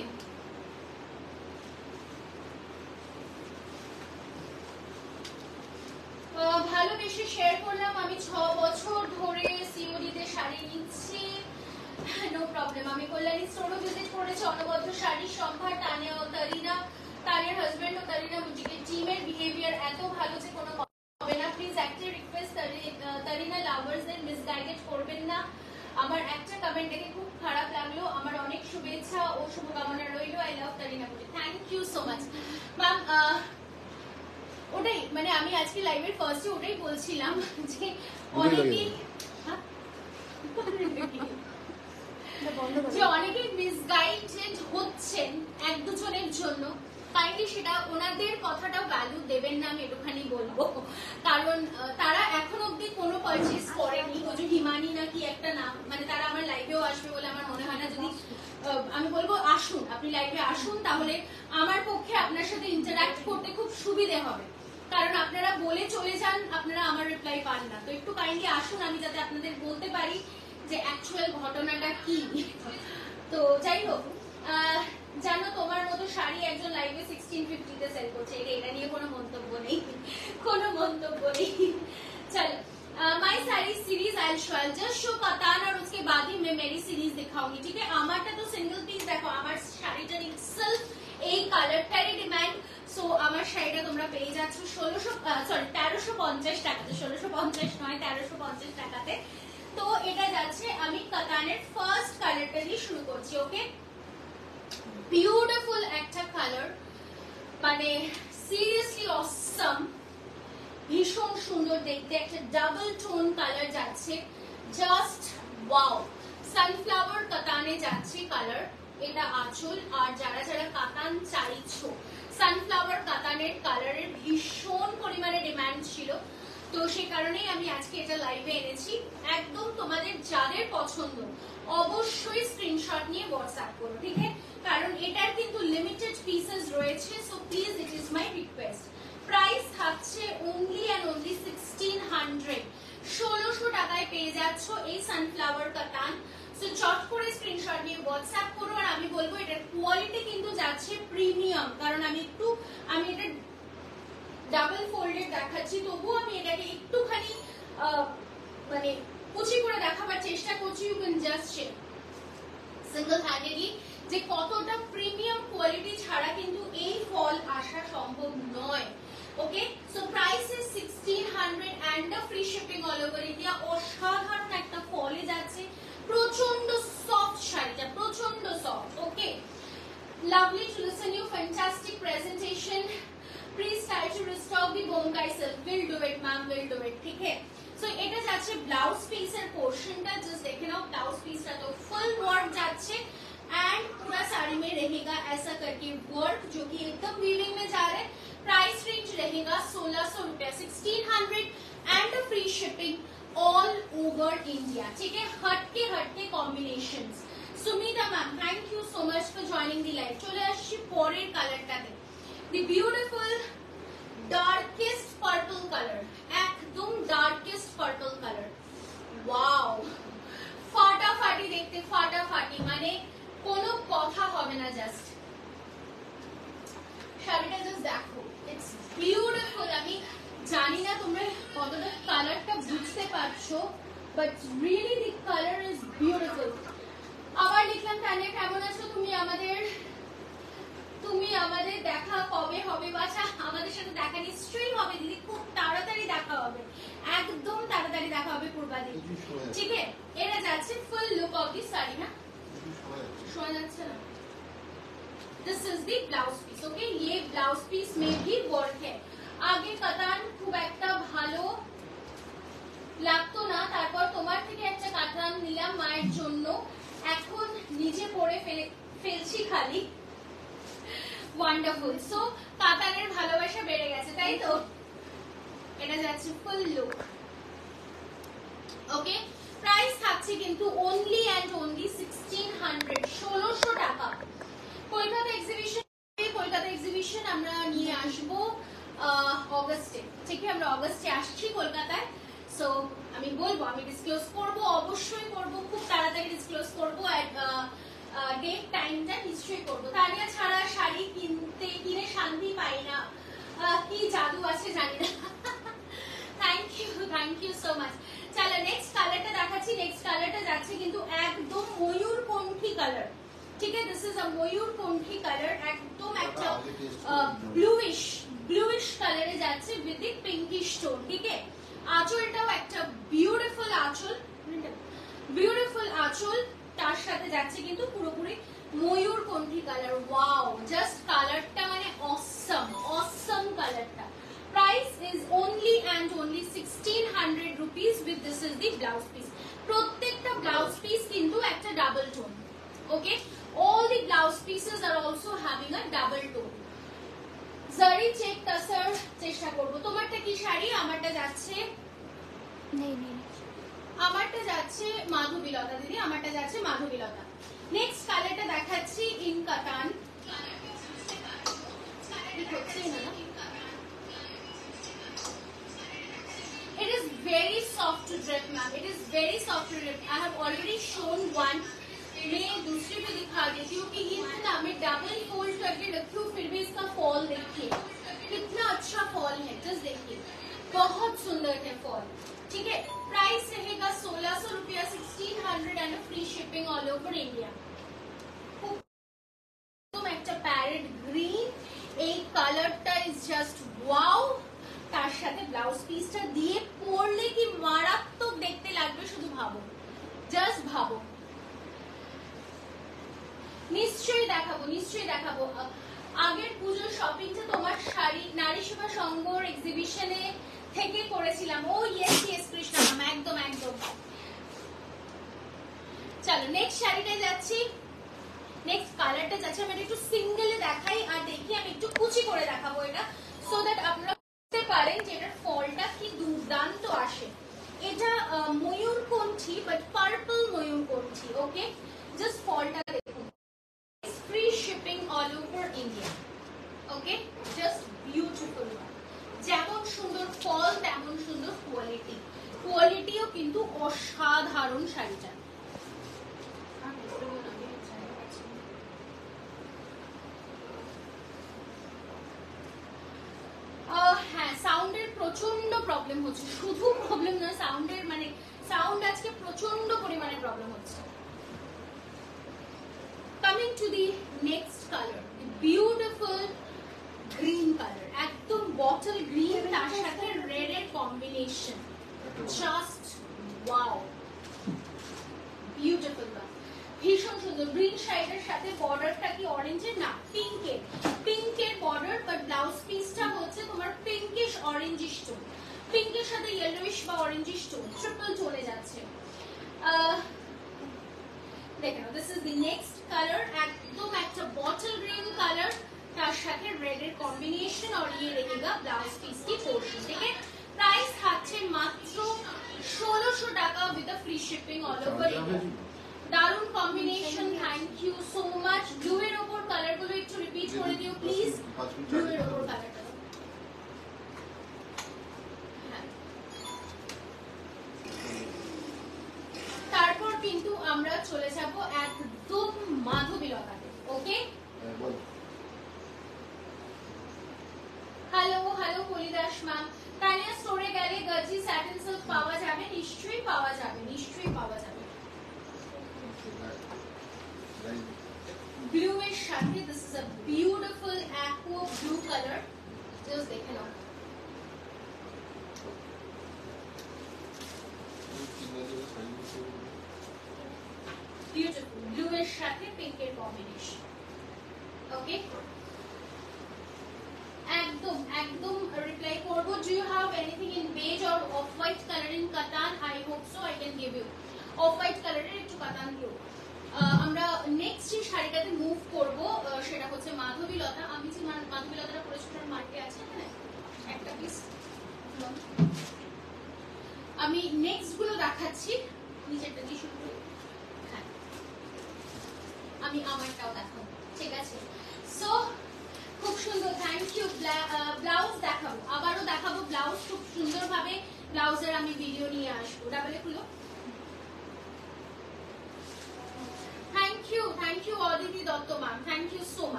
ভালোবেসে শেয়ার করলাম, আমি 6 বছর ধরে সিওডি তে শাড়ি নিচ্ছি, নো প্রবলেম। আমি কল্যাণী স্টোরও ভিজিট করেছি, অনবদ্য শাড়ি সম্ভার, তানিয়া ও তারিনা, তানিয়ার হাজবেন্ড ও তারিনা বুটিকের টিমের বিহেভিয়ার এত ভালো যে কোনো হবে না। প্লিজ একটা রিকোয়েস্ট, তারিনা লাভার্সদের মিসগাইডেড করবেন না। আমার একটা কমেন্ট দেখে খুব খারাপ লাগলো, আমার অনেক শুভেচ্ছা ও শুভকামনা রইল। I love Tarina boutique, thank you so much ma'am. ওটাই মানে আমি আজকে লাইভের ফার্স্টে ওটাই বলছিলাম যে অনেকেই মিসগাইডেড হচ্ছেন এক দুজনের জন্য, কাইন্ডলি সেটা ওনাদের কথাটাও ভ্যালু দেবেন না, আমি একটুখানি বলবো, কারণ তারা এখন অব্দি কোনো পারচেজ করেনি। ওই যে হিমানি নাকি একটা নাম, মানে তারা আমার লাইভেও আসবে বলে আমার মনে হয় না। যদি আমি বলবো আসুন, আপনি লাইভে আসুন, তাহলে আমার পক্ষে আপনার সাথে ইন্টারঅ্যাক্ট করতে খুব সুবিধে হবে, কারণ আপনারা বলে চলে যান, আপনারা আমার রিপ্লাই পান না। তো একটু কাইন্ডলি আসুন, আমি যাতে আপনাদের বলতে পারি যে অ্যাকচুয়াল ঘটনাটা কি। তো যাই হোক, জানো তোমার মতো শাড়ি একজন লাইভে 1650 তে সেল করছে, এটা নিয়ে কোনো মন্তব্য নেই, কোনো মন্তব্য নেই। চলো, my sari series I just show katan और उसके बाद ही मैं मेरी सीरीज दिखाऊंगी, ठीक है। আমারটা তো সিঙ্গেল পিস, দেখো আমার শাড়িটার ইটসেলফ এই কালারটারই ডিমান্ড। সো আমার শাড়িটা তোমরা পেয়ে যাচ্ছ 1350 টাকাতে, 1650 নয় 1350 টাকাতে। তো এটা যাচ্ছে, আমি কাতানের ফার্স্ট কালারটা দিয়ে শুরু করছি। ওকে, বিউটিফুল একটা কালার, মানে সিরিয়াসলি অসাম, ভীষণ সুন্দর দেখতে, একটা ডাবল টোন কালার যাচ্ছে, জাস্ট ওয়াও। সানফ্লাওয়ার কাতানে যাচ্ছে কালার, এটা আঁচল। আর যারা যারা কাতান চাইছো, সানফ্লাওয়ার কাতানের কালারের ভীষণ পরিমাণে ডিমান্ড ছিল, তো সেই কারণেই আমি আজকে এটা লাইভে এনেছি। একদম তোমাদের যাদের পছন্দ অবশ্যই স্ক্রিনশট নিয়ে হোয়াটসঅ্যাপ করো, ঠিক আছে, কারণ এটার কিন্তু লিমিটেড পিসেস রয়েছে। So please, it is my request. Price থাকছে অনলি অ্যান্ড অনলি 1600, 1600 টাকায় পেয়ে যাচ্ছ এই সানফ্লাওয়ার কাতান। সো চট করে স্ক্রিনশট নিয়ে হোয়াটসঅ্যাপ করো। আর আমি বলবো এটার কোয়ালিটি কিন্তু যাচ্ছে প্রিমিয়াম, কারণ আমি এটা ডাবল ফোল্ডেড দেখাচ্ছি, তবুও আমি এটাকে একটুখানি মানে কুচি করে দেখাবার চেষ্টা করছি। You can just check single handedly যে কতটা প্রিমিয়াম কোয়ালিটি ছাড়া কিন্তু এই ফল আসা সম্ভব নয়। Okay, so price is 1600 and the free shipping all over India. অসাধারণ একটা ফলে যাচ্ছে, প্রচন্ড সফট শাড়িটা, প্রচন্ড soft. Okay, lovely to listen you, fantastic presentation. Please try to restock the Bomkai silk. Will do it, ma'am. Will do it. ठीक है। So এটা যাচ্ছে ব্লাউজ পিসের পোর্শনটা, জাস্ট দেখে নাও ব্লাউজ পিসটা তো ফুল ওয়ার্ক যাচ্ছে एंड पूरा साड़ी में रहेगा ऐसा करके वर्क, जो कि एकदम वीविंग में जा रहा है। प्राइस रेंज रहेगा 1600 रुपया, 1600 and free shipping all over India, ठीक है। हटके combinations. Sumita ma'am, thank you so much for joining the live. চলে আসছি পরের কালারটাতে, the beautiful darkest purple color, একদম darkest purple color। wow, ফাটাফাটি দেখতে, ফাটাফাটি, মানে কোনো কথা হবে না। জাস্ট শাড়িটা জাস্ট দেখো, ইটস বিউটিফুল। আমি জানি না তোমরা কতটা কালারটা বুঝতে পারছো, but really the colour is beautiful. আবার লিখলাম তানিয়া, কেমন আছো তুমি? আমাদের দেখা কবে হবে বাছা? আমাদের সাথে দেখা নিশ্চয়ই হবে দিদি, খুব তাড়াতাড়ি দেখা হবে, একদম তাড়াতাড়ি দেখা হবে পূর্বাদি, ঠিক है। এটা যাচ্ছে full look of the sari না, শোনা যাচ্ছে না। This is the blouse piece. Okay, ये ब्लाउज पीस में भी वर्क है। আগে কাতান খুব একটা ভালো লাগতো না, তারপর তোমার থেকে একটা কাতান নিলাম মায়ের জন্য, এখন নিজে পরে ফেলছি খালি। ওয়ান্ডারফুল। সো কাতানের ভালোবাসা বেড়ে গেছে, তাই তো। এটা যাচ্ছে ফুল লুক। ওকে, প্রাইস থাকছে কিন্তু অনলি অ্যান্ড অনলি 1600, 1600 টাকা। কলকাতা এক্সিবিশন আমরা নিয়ে আসবো অগস্টে, ঠিক আছে। আমরা অগস্টে আসছি কলকাতায়। সো আমি বলবো, আমি ডিসক্লোজ করবো, অবশ্যই করবো, খুব তাড়াতাড়ি ডিসক্লোজ করবো। ডেট টাইমটা নিশ্চয়ই করবো। তানিয়া ছাড়া শাড়ি কিনে শান্তি পাই না, কি জাদু আছে জানি না। Thank you so much. চলো নেক্সট কালারটা দেখাচ্ছি। নেক্সট কালারটা যাচ্ছে কিন্তু একদম ময়ূরকণ্ঠী কালার, ঠিক আছে। দিস ইজ আ ময়ূরকণ্ঠী কালার, একদম একটা ব্লুইশ কালারে যাচ্ছে উইথ দি পিঙ্কিশ টোন, ঠিক আছে। আঁচলটাও একটা বিউটিফুল আঁচল, তার সাথে যাচ্ছে কিন্তু পুরোপুরি ময়ূরকণ্ঠী কালার। ওয়াও, জাস্ট কালারটা মানে অসম কালারটা। Price is only and only 1600 rupees with this is the blouse piece. প্রত্যেকটা ব্লাউজ পিস কিন্তু একটা double tone. Okay, all the blouse pieces are also having a double tone। Zari check tussar চেষ্টা করব। তোমারটা কি শাড়ি? আমারটা যাচ্ছে মাধবীলতা দিদি, আমারটা যাচ্ছে মাধবীলতা। নেক্সট কালারটা দেখাচ্ছি ইন কাতান।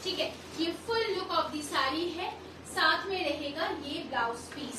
ठीक है, ये full look of the sari है, साथ में रहेगा ये blouse piece.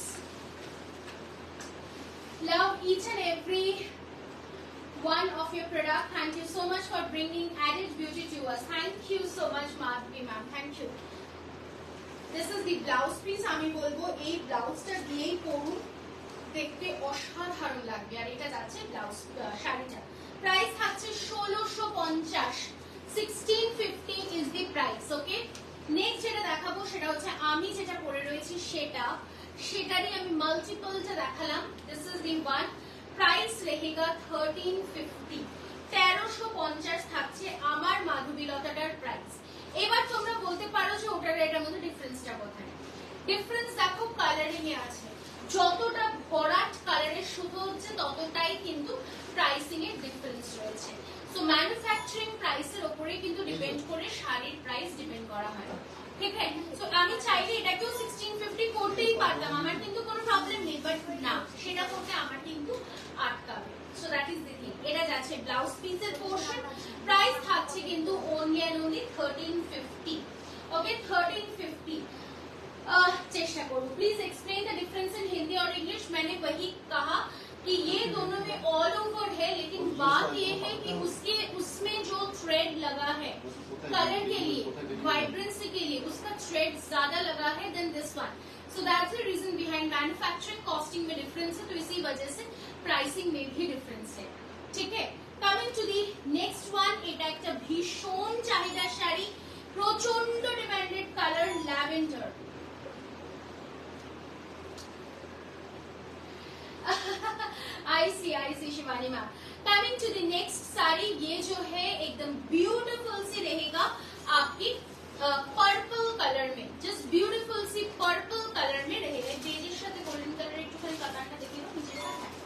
Love each and every one of your product. Thank you so much for bringing added beauty to us. Thank you so much Madhvi ma'am, thank you. This is the blouse piece. আমি বলবো এই ব্লাউজটা দিয়েই পরুন, দেখতে অসাধারণ লাগবে। আর এটা যাচ্ছে ব্লাউজ শাড়িটা, প্রাইস থাকছে 1650, 1650 is the price. Okay, next যেটা দেখাবো সেটা হচ্ছে আমি যেটা পরে রয়েছি সেটারই আমি মাল্টিপলটা দেখালাম। This is the one, price रहेगा 1350, 1350 থাকছে আমার মাধবীলতাটার প্রাইস। এবার তোমরা বলতে পারো যে ওটার এটার মধ্যে ডিফারেন্সটা কোথায়? ডিফারেন্স দেখো কালারিং এ আছে, যতটা ভরাট কালারের শুধু হচ্ছে ততটাই কিন্তু প্রাইসিং এর ডিফারেন্স রয়েছে। সো ম্যানুফ্যাকচারিং প্রাইসের উপরে কিন্তু ডিপেন্ড করে শাড়ির প্রাইস ডিপেন্ড করা হয়, ঠিক আছে? সো আমি চাইলে এটাকেও 1650 করতেই পারতাম, আমার কিন্তু কোনো প্রবলেম নেই, বাট না, সেটা করতে আমার কিন্তু আটকাবে। So that is the thing. এটা যাচ্ছে ব্লাউজ পিসের পোরশন, প্রাইস থাকছে কিন্তু only and only 1350। ओके 1350। चेष्टा करो please explain the difference in Hindi और इंग्लिश। मैंने वही कहा कि ये दोनों में ऑल ओवर है, लेकिन बात ये है कि उसमें जो थ्रेड लगा है कलर के लिए, वाइब्रेंसी के लिए, उसका थ्रेड ज्यादा लगा है then this one. So that's the reason behind manufacturing costing में डिफरेंस है, तो इसी वजह से प्राइसिंग में भी डिफरेंस है, ठीक है? Coming to the next one, এটা একটা ভীষণ চাহিদার শাড়ি, প্রচন্ড demanded colour lavender. I see Shivani ma'am. Coming to the next sari, ये जो है एकदम ब्यूटीफुल सी रहेगा आपकी पर्पल कलर में, जस्ट ब्यूटीफुल सी पर्पल कलर में रहेगा। बेजेর সাথে গোল্ডেন কালার একটুখানি কালারটা দেখে নাও, নিচে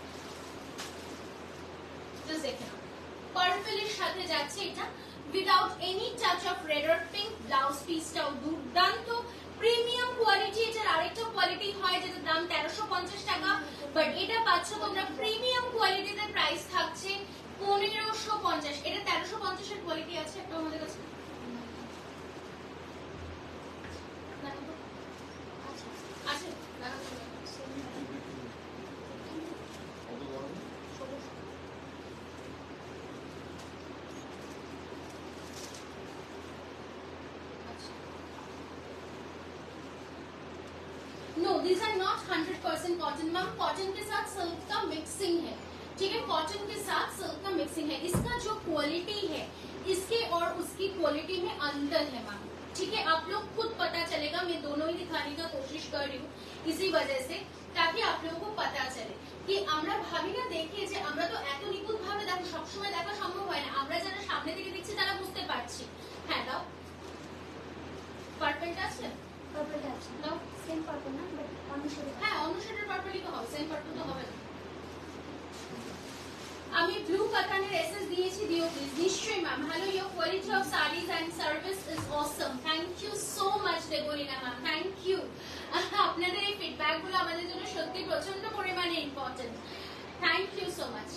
জাস্ট দেখে নাও, পার্পলের সাথে যাচ্ছে এটা without any touch of red or pink. Blouse পিসটাও দুর্দান্ত প্রিমিয়াম কোয়ালিটি। এটার আরেকটা কোয়ালিটি হয় যেটার দাম 1350 টাকা, বাট এটা পাচ্ছ তোমরা প্রিমিয়াম কোয়ালিটিতে, প্রাইস থাকছে 1550। এটা 1350 এর কোয়ালিটি আছে একটা আমাদের কাছে, আছে no, these are not 100% cotton ma'am, cotton के साथ सिल्क का मिक्सिंग है, ठीक है? कॉटन के साथ सिल्क का मिक्सिंग है। इसका जो क्वालिटी है इसके और उसकी क्वालिटी में अंतर है मैम, ठीक है? आप लोग खुद पता चलेगा, मैं दोनों ही दिखाने का कोशिश कर रही हूँ इसी वजह से, ताकि आप लोगों को पता चले कि আমরা ভাবি না দেখে যে আমরা তো এত নিখুঁত ভাবে দেখো সবসময় দেখা সম্ভব হয় না, আমরা যারা সামনে থেকে দেখছি তারা বুঝতে পারছি। হ্যাঁ দাও, পারফেক্ট আছে, পারফেক্ট আছে, দাও সেম পারফেক্ট না, বাট অন্য শেড, হ্যাঁ অন্য শেডের পারফেক্টই তো হবে, সেম পারফেক্ট তো হবে না। আমি ব্লু কাতানের এসএস দিয়েছি, দিও প্লিজ। নিশ্চয়ই ma'am. Hello, your quality of saris and service is awesome. Thank you so much Debalina ma'am, thank you. আপনাদের এই ফিডব্যাক গুলো আমাদের জন্য সত্যি প্রচন্ড পরিমাণে important. Thank you so much.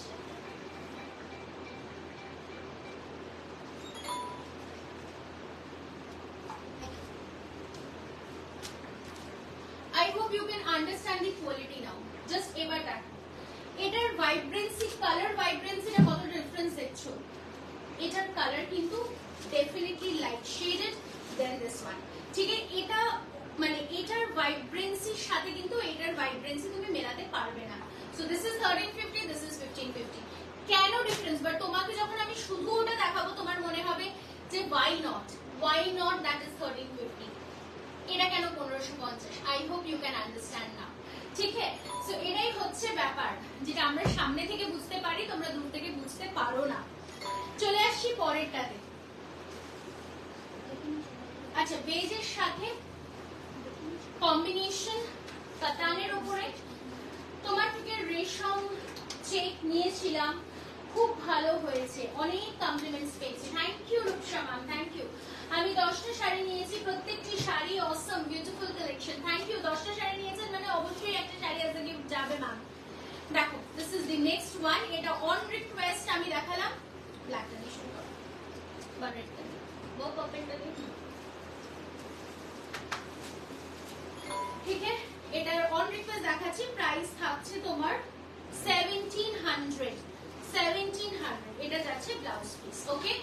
I hope you can understand the quality now. Just এবার দেখো এটার ভাইব্রেন্সি, কালার ভাইব্রেন্সিটা কত ডিফারেন্স দেখছো। এটার কালার কিন্তু definitely light shaded then this one, ঠিক আছে? এটা মানে এটার ভাইব্রেন্সির সাথে কিন্তু এটার ভাইব্রেন্সি তুমি মেলাতে পারবে না। So this is 1350, this is 1550। কেন ডিফারেন্স? বাট তোমাকে যখন আমি শুধু ওটা দেখাবো তোমার মনে হবে যে why not that is 1350, এটা কেন 1550? I hope you can understand now, ঠিক আছে? সো এটাই হচ্ছে ব্যাপার, যেটা আমরা সামনে থেকে বুঝতে পারি, তোমরা দূর থেকে বুঝতে পারো না। চলে আসছি পরেরটাতে। আচ্ছা, বেজের সাথে কম্বিনেশন কাতানের উপরে তোমার থেকে রেশম চেক নিয়েছিলাম, খুব ভালো হয়েছে, অনেক কমপ্লিমেন্টস পেয়েছি। Thank you Rupsa ma'am, thank you. আমি 10টা শাড়ি নিয়েছি, প্রত্যেকটি sari awesome, beautiful collection. Thank you. 10টা শাড়ি নিয়েছেন মানে অবশ্যই একটা শাড়ি অ্যাজ এ গিফট যাবে ম্যাম। দেখো this is the next one. এটা অন রিকোয়েস্ট আমি দেখালাম। ব্ল্যাকটা নিয়ে শুরু করো, বা রেডটা নিয়ে, বো পার্পলটা নিয়ে। ঠিক আছে, এটার অন রিকোয়েস্ট দেখাচ্ছি, প্রাইস থাকছে তোমার 1700, এটা যাচ্ছে ব্লাউজ পিস। ওকে,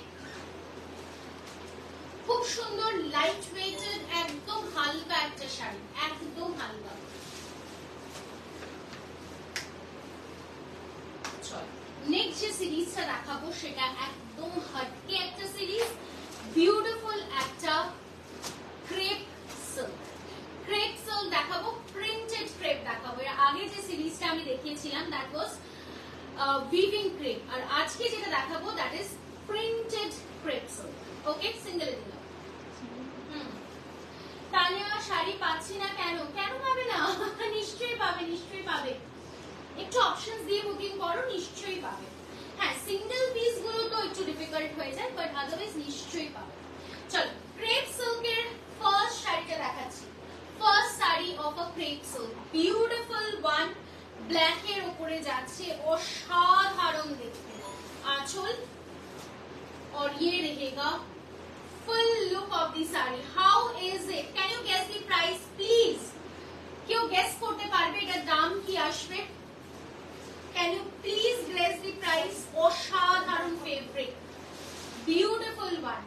খুব সুন্দর লাইট ওয়েটেড, একদম হালকা একটা শাড়ি, একদম হালকা। নেক্সট যে সিরিজটা দেখাবো সেটা একদম হটকে একটা সিরিজ, বিউটিফুল একটা ক্রেপ সিল্ক। ক্রেপ সিল্ক দেখাবো, প্রিন্টেড ক্রেপ দেখাবো। এর আগে যে সিরিজটা আমি দেখিয়েছিলাম দ্যাট ওয়াজ উইভিং ক্রেপ, আর আজকে যেটা দেখাবো that is printed crepe silk. Okay, single দিলাম। তানিয়া শাড়ি পাচ্ছি না কেন? কেন পাবে না? নিশ্চয়ই পাবে, নিশ্চয়ই পাবে। একটু অপশনস দিয়ে বুকিং করো, নিশ্চয়ই পাবে। হ্যাঁ, সিঙ্গেল পিস গুলো তো একটু ডিফিকাল্ট হয়ে যায়, বাট আদারওয়াইজ নিশ্চয়ই পাবে। চলো, ক্রেপ সিল্কের ফার্স্ট শাড়িটা দেখাচ্ছি। First sari of a crepe silk, beautiful one, black এর উপরে যাচ্ছে, অসাধারণ দেখতে আঁচল। और ये रहेगा full look of the saree. How is it? Can you guess the price please? কেউ guess করতে পারবে এটার দাম কি আসবে? Can you please guess the price? অসাধারণ fabric, beautiful one.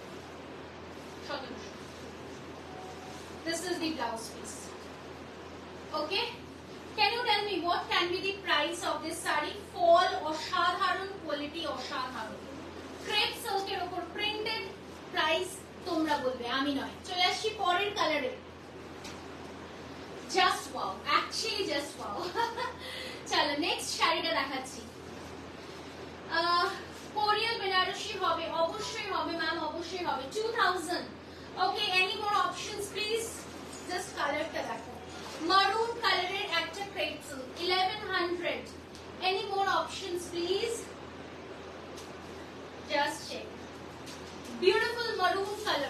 This is the blouse piece. Okay, can you tell me what can be the price of this saree? Fall অসাধারণ, quality অসাধারণ, ক্রেপ সিল্কের উপর প্রিন্টেড, প্রাইস তোমরা বলবে, আমি নয়। চলে আসছি পরের কালারে, just wow, actually just wow. চলো নেক্সট শাড়িটা দেখাচ্ছি। কোরিয়াল বেনারসি হবে, অবশ্যই হবে ম্যাম, অবশ্যই হবে। 2000। Okay, any more options please? Just কালারটা দেখো, মারুন কালারের একটা crepe silk, 1100। Any more options please? Just check. Beautiful maroon color,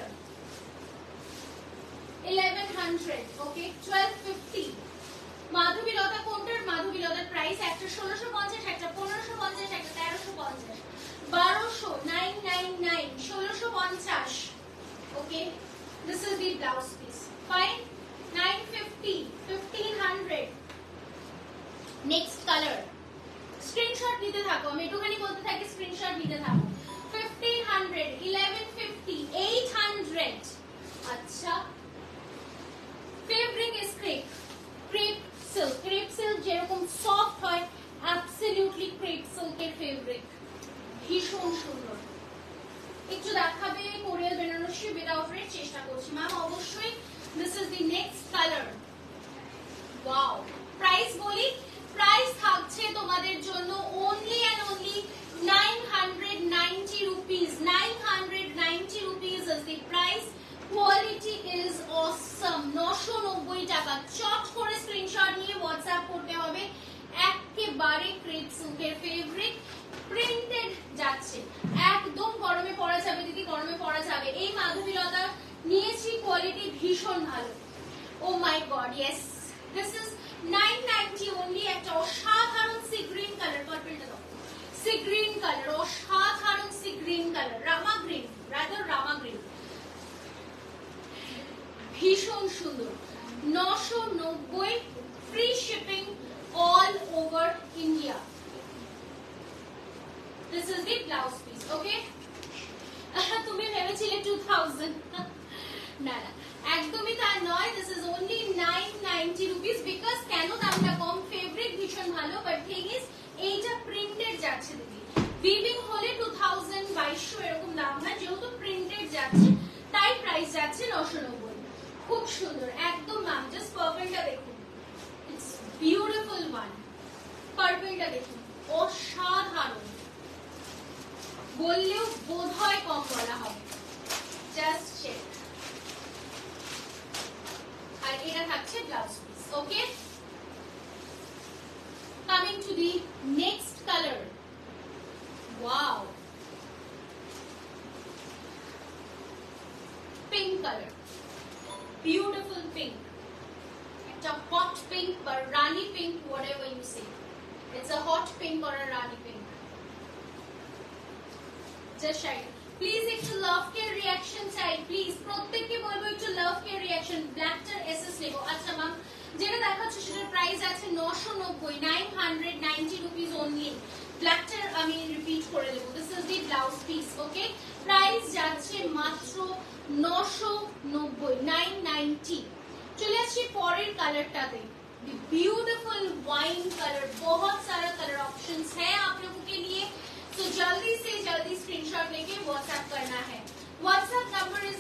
1100. Okay, 1250. Madhabilata কোনটার? মাধবীলতার প্রাইস একটা 1650, একটা 1550, একটা 1350, 1200, 999, 1650. Okay, this is the blouse piece. Fine, 950, 1500. Next color. Screenshot নিতে থাকো, আমি একটুখানি বলতে থাকি, স্ক্রিনশট নিতে থাকো। 1500, 1150, 800. আচ্ছা, fabric is crepe, crepe silk. Crepe silk যেরকম সফট হয়, অ্যাবসলিউটলি ক্রেপ সিল্কের ফেব্রিক, ভীষণ সুন্দর। একটু দেখাবে কোরিয়াল বেনারসি উইদাউট রেড? চেষ্টা করছি ম্যাম, অবশ্যই। This is the next colour. Wow, price বলি, প্রাইস থাকছে তোমাদের জন্য only and only 990 rupees. 990 rupees is the price. Quality is awesome. 990 টাকা। চট করে স্ক্রিনশট নিয়ে হোয়াটসঅ্যাপ করতে হবে। একেবারে ক্রেপ সিল্কের ফেব্রিক, প্রিন্টেড যাচ্ছে, একদম গরমে পরা যাবে দিদি, গরমে পরা যাবে। এই মাধবীলতা নিয়েছি, কোয়ালিটি ভীষণ ভালো। Oh my god, yes, this is 990 only। একটা অসাধারণ সি গ্রিন কালার, পার্পলটা দাও, সি গ্রিন কালার, অসাধারণ sea green colour, rama green, rather rama green, ভীষণ সুন্দর। 990, free shipping all over India. This is the blouse piece. Okay, তুমি ভেবেছিলে 2000, না না, একদমই তা নয়। This is only 990 rupees. Because কেন দামটা কম? ফেব্রিক ভীষণ ভালো, বাট থিং ইজ এইটা প্রিন্টেড যাচ্ছে দিদি। উইভিং হলে 2000, 2200 এরকম দাম হয়, যেহেতু প্রিন্টেড যাচ্ছে তাই প্রাইস যাচ্ছে 990। খুব সুন্দর একদম ম্যাম, জাস্ট পার্পলটা দেখুন, ইটস বিউটিফুল ওয়ান। পার্পলটা দেখুন, অসাধারণ, বললেও বোধ হয় কম বলা হবে। Just check. আর এটা থাকছে blouse piece. Okay, coming to the next colour. Wow, pink colour, beautiful pink, একটা হট পিঙ্ক বা rani pink, whatever you say, it's a hot pink or a rani pink. Just shine. Please একটু love care reaction চাই, please প্রত্যেককে বলবো একটু love care reaction. ব্ল্যাকটার SS নেব। আচ্ছা ম্যাম, আছে সেটার প্রাইস আছে 990, 990 রুপিস অনলি। ব্ল্যাকটার আমি রিপিট করে দেবো, this is the blouse piece. Okay, price যাচ্ছে মাত্র 990, 990। चले আসছি পরের কালারটাতে, ब्यूटीफुल वाइन कलर। बहुत सारा कलर ऑप्शंस है आप लोगों के लिए, तो जल्दी से जल्दी स्क्रीनशॉट लेके व्हाट्सएप करना है। व्हाट्सएप नंबर इज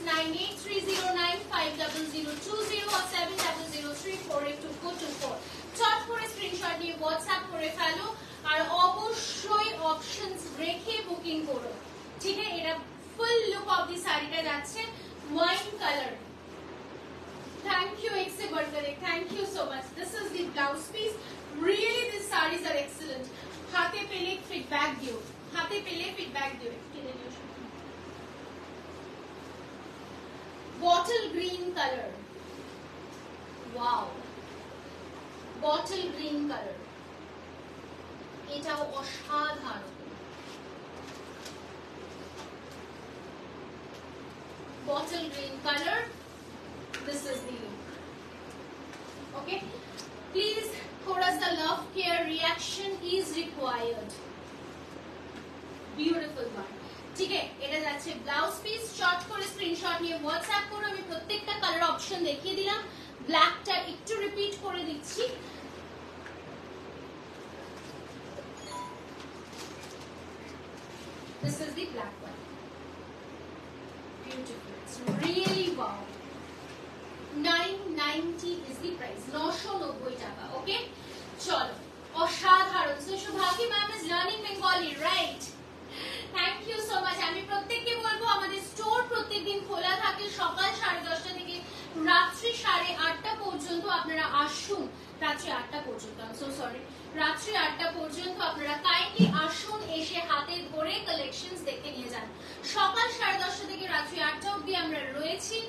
9830950020 और 7003482424। চট করে স্ক্রিনশট নিয়ে হোয়াটসঅ্যাপ করে ফেলো আর অবশ্যই অপশনস রেখে বুকিং করো, ঠিক আছে? এটা ফুল লুক অফ দি শাড়িটা যাচ্ছে wine colour. Thank you, Ekse Barkare. Thank you so much. This is the blouse piece. Really, these sarees are excellent. Hate pele feedback dio. Hate pele feedback dio. Bottle green color. Wow. Bottle green color. এটাও অসাধারণ। Bottle green color. This is the look. Okay, please thoda sa love care reaction is required. Beautiful one. ठीक है, এটা যাচ্ছে blouse piece. Short করে screenshot নিয়ে WhatsApp করো। আমি প্রত্যেকটা কালার অপশন দেখিয়ে দিলাম, ব্ল্যাকটা একটু রিপিট করে দিচ্ছি। This is the black one. Beautiful. It's really wow. 990 is the price, 990 টাকা। ওকে, চলো, অসাধারণ। So Shubhagi ma'am is learning Bengali, right? Thank you so much. আমি প্রত্যেককে বলবো আমাদের স্টোর প্রত্যেকদিন খোলা থাকে সকাল 10:30 থেকে রাত্রি 8:30 পর্যন্ত। আপনারা আসুন রাত্রি 8টা পর্যন্ত, আই এম সো সরি, রাত্রি 8টা পর্যন্ত আপনারা কাইন্ডলি আসুন, এসে হাতে ধরে কালেকশনস দেখে নিয়ে যান। সকাল 10:30 থেকে রাত্রি 8টা অবধি আমরা রয়েছি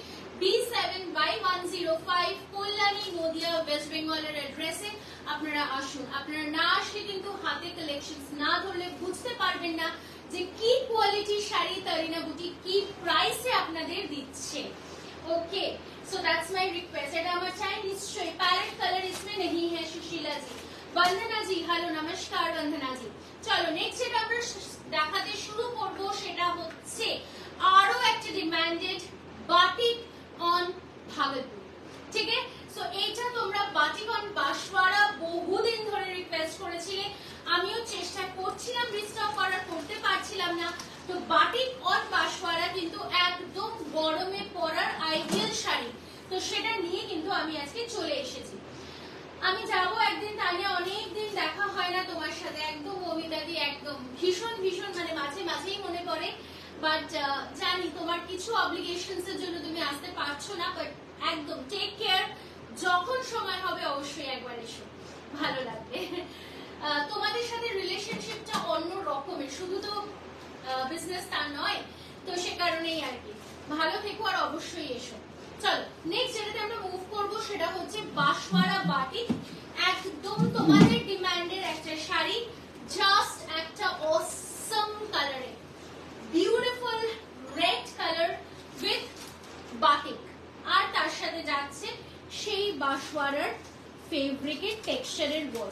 B7/105 কল্যাণী নদিয়া ওয়েস্ট বেঙ্গলের অ্যাড্রেসে। আপনারা আসুন। আপনারা না আসলে কিন্তু হাতে কালেকশনস না ধরলে বুঝতে পারবেন না যে কি কোয়ালিটির শাড়ি তারিনা বুটিক কি প্রাইসে আপনাদের দিচ্ছে। Okay, so that's my request. এটা আমার চাই নিশ্চয়ই। প্যালেট কালার इसमें नहीं है সুশীলা জি। বন্দনা জি, হ্যালো, নমস্কার বন্দনা জি। চলো, নেক্সট যেটা আমরা দেখাতে শুরু করব সেটা হচ্ছে আরো একটা ডিমান্ডেড বাটিক অন ভাগলপুর। ঠিক আছে, সো এইটা তোমরা বাটিক অন বাঁশওয়ারা বহুদিন ধরে রিকোয়েস্ট করেছিলে, আমিও চেষ্টা করছিলাম রিস্টক করার, করতে পারছিলাম না। তো বাটিক অন বাঁশওয়ারা কিন্তু একদম গরমে পরার আইডিয়াল শাড়ি, তো সেটা নিয়ে কিন্তু আমি আজকে চলে এসেছি। আমি যাবো একদিন, তাহলে অনেকদিন দেখা হয় না তোমার সাথে। একদম অমিতাদি, একদম ভীষণ ভীষণ মানে মাঝে মাঝেই মনে পড়ে, বাট জানি তোমার কিছু অব্লিগেশনস এর জন্য তুমি আসতে পারছো না, বাট একদম টেক কেয়ার। যখন সময় হবে অবশ্যই একবার এসো, ভালো লাগবে। তোমাদের সাথে রিলেশনশিপটা অন্য রকমের, শুধু তো বিজনেস তা নয়, তো সে কারণেই আর কি। ভালো থেকো আর অবশ্যই এসো। চলো, নেক্সট যেটাতে আমরা মুভ করব সেটা হচ্ছে বাঁশওয়ারা বাটিক। একদম তোমাদের ডিমান্ডের একটা শাড়ি, জাস্ট একটা অসম কালারে, beautiful red colour with batik, আর তার সাথে যাচ্ছে সেই বাঁশওয়ারার ফেব্রিকের টেক্সচারের ওয়ার্ক।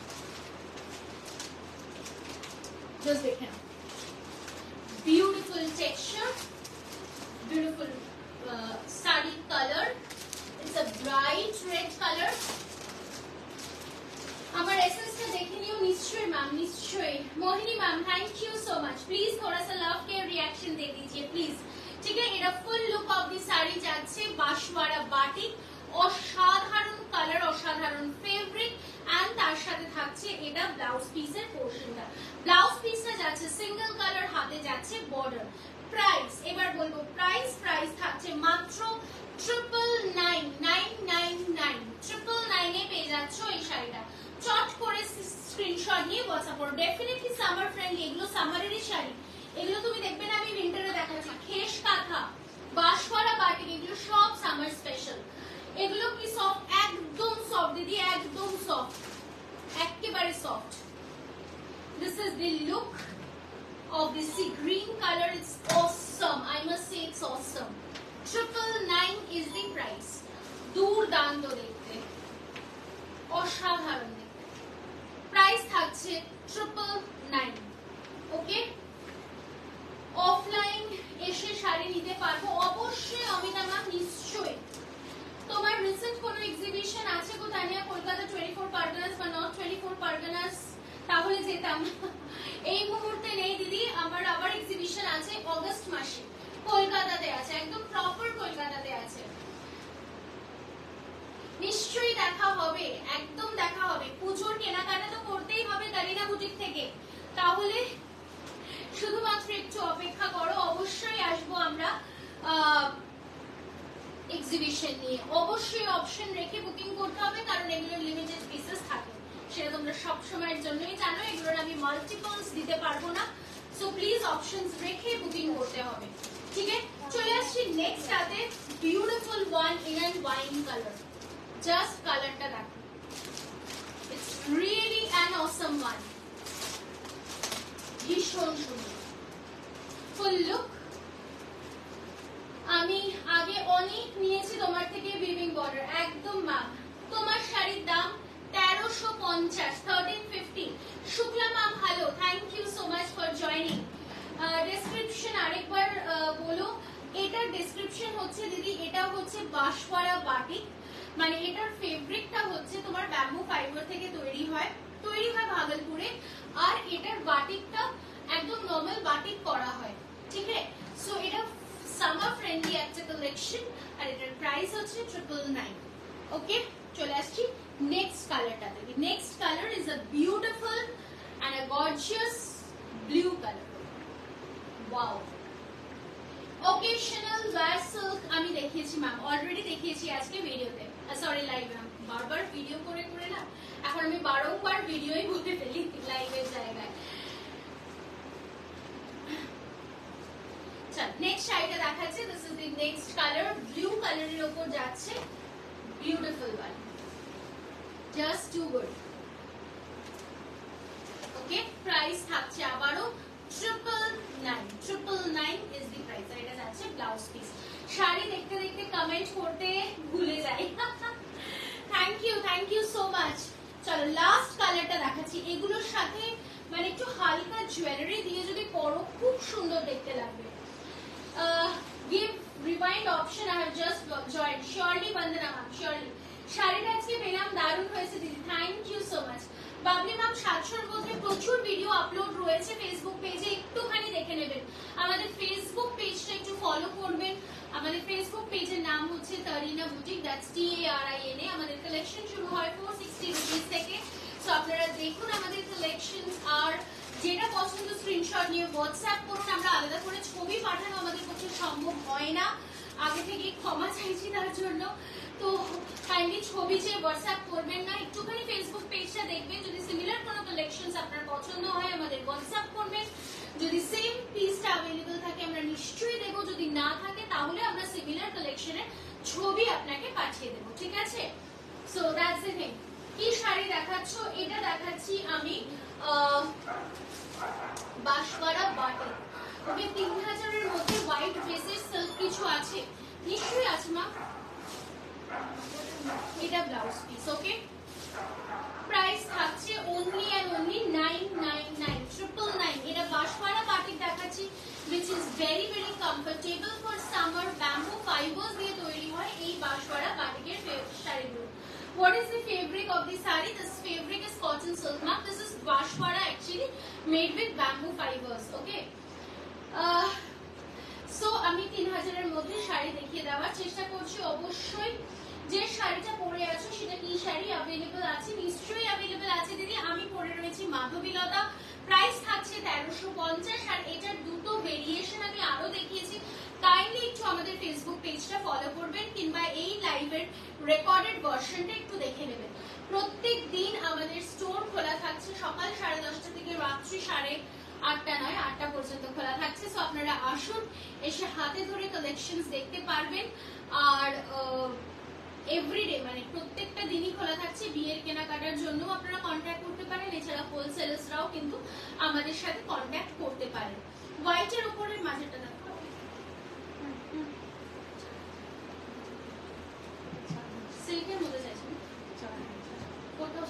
জাস্ট দেখে নাও, beautiful texture, beautiful saree color. It's a bright red color. আমার এসেন্সটা দেখে নিও নিশ্চয়ই ম্যাম, নিশ্চয়ই। Mohini ma'am, thank you so much. Please थोड़ा सा लव के रिएक्शन दे दीजिए प्लीज। ठीक है, এটা full look of the sari যাচ্ছে বাঁশওয়ারা বাটিক। অসাধারণ কালার, অসাধারণ ফেব্রিক, এন্ড তার সাথে থাকছে এটা ব্লাউজ পিসের পোরশনটা। ব্লাউজ পিসটা যাচ্ছে সিঙ্গেল কালার, হাতে যাচ্ছে বর্ডার। প্রাইস এবার বলবো, প্রাইস থাকছে মাত্র 999 999 এ পেয়ে যাচ্ছ এই শাড়িটা। চট করে স্ক্রিনশট নিয়ে হোয়াটসঅ্যাপ করো। ডেফিনেটলি সামার ফ্রেন্ডলি, এগুলো সামারেরই শাড়ি, এগুলো তুমি দেখবে না আমি উইন্টারে দেখাচ্ছি। খেস কাঁথা, বাঁশওয়ারা বাটিক, এগুলো সব সামার স্পেশাল। এগুলো কি সফট, একদম সফট দিদি, একদম সফট, একেবারে soft. This is the look of the sea green color. It's awesome, I must say it's awesome. 999 is the price. দুর্দান্ত দেখতে, অসাধারণ দেখতে। প্রাইস থাকছে 999। ওকে, অফলাইন এসে শাড়ি নিতে পারবো অবশ্যই অমিতা ম্যাম, নিশ্চয়ই। তোমার রিসেন্ট কোনো এক্সিবিশন আছে গো তানিয়া, কলকাতা 24 পারগানাস বা নর্থ 24 পারগানাস? তাহলে যেতাম। এই মুহূর্তে নেই দিদি, আমার আবার এক্সিবিশন আছে অগস্ট মাসে, কলকাতাতে আছে, একদম প্রপার কলকাতাতে আছে। নিশ্চয়ই দেখা হবে, একদম দেখা হবে। পুজোর কেনাকাটা তো করতেই হবে কারিনা বুটিক থেকে, তাহলে শুধুমাত্র একটু অপেক্ষা করো, অবশ্যই আসবো আমরা এক্সিবিশন নিয়ে। অবশ্যই অপশন রেখে বুকিং করতে হবে, কারণ এগুলোর লিমিটেড পিসেস থাকে, সেটা তোমরা সব সময়ের জন্যই জানো। এগুলোর আমি মাল্টিপলস দিতে পারবো না, সো প্লিজ অপশনস রেখে বুকিং করতে হবে, ঠিক আছে? চলে আসছি নেক্সট আতে, beautiful one in and wine colour. জাস্ট কালারটা দেখো, it's really an awesome one, ভীষণ সুন্দর ফুল লুক। আমি আগে অনেক নিয়েছি তোমার থেকে উইভিং বর্ডার, একদম ম্যাম। তোমার শাড়ির দাম 1350, 1350। Shukla ma'am hello, thank you so much for joining. Description আরেকবার বলো। এটার ডেসক্রিপশন হচ্ছে দিদি, এটা হচ্ছে বাঁশপাড়া বাটিক, মানে এটার ফেব্রিকটা হচ্ছে তোমার ব্যাম্বু ফাইবার থেকে তৈরি হয় ভাগলপুরে, আর এটার বাটিকটা একদম নর্মাল বাটিক করা হয়, ঠিক আছে? সো এটা সামার ফ্রেন্ডলি একটা কালেকশন, আর এটার প্রাইস হচ্ছে 999। ওকে, চলে আসছি নেক্সট কালারটাতে। Next colour is a beautiful and a gorgeous blue colour. Wow, occasional wear silk আমি দেখিয়েছি ম্যাম, অলরেডি দেখিয়েছি আজকে ভিডিওতে, সরি লাইভ ম্যাম। বারবার ভিডিও করে করে না এখন আমি বারংবার ভিডিওই বলে ফেলি লাইভের জায়গায়। নেক্সট শাড়িটা দেখাচ্ছে, this is the next colour, blue কালারের উপর যাচ্ছে, beautiful one, just too good. Okay, price থাকছে আবারও 999, 999 ইজ দি প্রাইস। আর এটা যাচ্ছে ব্লাউজ পিস। শাড়ি দেখতে দেখতে কমেন্ট করতে ভুলে যাই। Thank you so much. চলো লাস্ট কালারটা দেখাচ্ছি, এগুলোর সাথে মানে একটু হালকা জুয়েলারি দিয়ে যদি পরো খুব সুন্দর দেখতে লাগবে। give rewind option, I have just joined, surely Vandana ma'am, surely শাড়িটা আজকে পেলাম, দারুণ হয়েছে দিদি, thank you so much. Babli ma'am 700-র মধ্যে প্রচুর ভিডিও আপলোড রয়েছে ফেসবুক পেজে, একটুখানি দেখে নেবেন। আমাদের ফেসবুক পেজটা একটু ফলো করবেন। আমাদের ফেসবুক পেজের নাম হচ্ছে তারিনা বুটিক, দ্যাটস TARINA। আমাদের কালেকশন শুরু হয় 460 রুপিস থেকে। সো আপনারা দেখুন আমাদের কালেকশন, আর যেটা পছন্দ স্ক্রিনশট নিয়ে হোয়াটসঅ্যাপ করুন। আমরা আলাদা করে ছবি পাঠানো আমাদের পক্ষে সম্ভব হয় না, আগে থেকে ক্ষমা চাইছি তার জন্য। তো কাইন্ডলি ছবি যে হোয়াটসঅ্যাপ করবেন না, একটুখানি ফেসবুক পেজটা দেখবেন। যদি সিমিলার কোনো কালেকশনস আপনার পছন্দ হয় আমাদের হোয়াটসঅ্যাপ করবেন। যদি সেম পিসটা অ্যাভেলেবল থাকে আমরা নিশ্চয়ই দেবো, যদি না থাকে তাহলে আমরা সিমিলার কালেকশনের ছবি আপনাকে পাঠিয়ে দেবো, ঠিক আছে? So that's the thing. কি শাড়ি দেখাচ্ছ? এটা দেখাচ্ছি আমি বাঁশপাড়া বাটিক। ওকে, 3000-এর মধ্যে হোয়াইট বেসের সিল্ক কিছু আছে, নিশ্চয়ই আছে মা। এটা ব্লাউজ পিস। ওকে, প্রাইস থাকছে only and only 999, 999। এটা বাঁশপাড়া বাটিক দেখাচ্ছি, which is very very comfortable for summer, bamboo fibers দিয়ে তৈরি হয় এই বাঁশপাড়া বাটিকের শাড়িগুলো। What is the fabric of the saree? This fabric is cotton silk. Now this is Bashwara actually made with bamboo fibers. Okay. So আমি 3000-এর মধ্যে শাড়ি দেখিয়ে দেওয়ার চেষ্টা করছি। অবশ্যই যে শাড়িটা পরে আছো সেটা কি শাড়ি অ্যাভেলেবল আছে? নিশ্চয়ই অ্যাভেলেবল আছে দিদি। আমি পরে রয়েছি মাধবীলতা, প্রাইস থাকছে 1350, আর এটার দুটো ভেরিয়েশন আমি আরো দেখিয়েছি। কাইন্ডলি একটু আমাদের ফেসবুক পেজটা ফলো করবেন, কিংবা এই লাইভের রেকর্ডেড ভার্সনটা একটু দেখে নেবেন। প্রত্যেক দিন আমাদের স্টোর খোলা থাকছে সকাল 10:30 থেকে রাত্রি 8:30 নয় 8টা পর্যন্ত খোলা থাকছে। সো আপনারা আসুন, এসে হাতে ধরে কালেকশনস দেখতে পারবেন। আর এভরিডে মানে প্রত্যেকটা দিনই খোলা থাকছে। বিয়ের কেনাকাটার জন্য আপনারা কন্ট্যাক্ট করতে পারেন, এছাড়া হোলসেলার্সরাও কিন্তু আমাদের সাথে কন্ট্যাক্ট করতে পারেন। হোয়াইটের উপরের মাঝেটা দেখো, সিল্কের মধ্যে চাইছেন কোথাও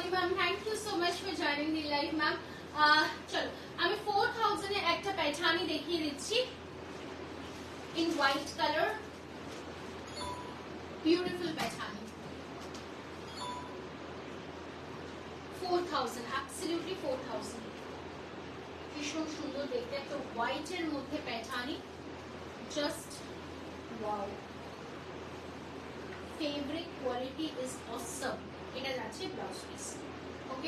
Moni ma'am, thank you so much for joining the live ma'am. চলো আমি 4000 এর একটা पैठानी দেখিয়ে দিচ্ছি in white color, beautiful Paithani, 4000, absolutely 4000, ভীষণ সুন্দর দেখতে একটা হোয়াইট এর মধ্যে Paithani, just wow, fabric quality is awesome। এটা যাচ্ছে ব্লাউজ পিস। ওকে,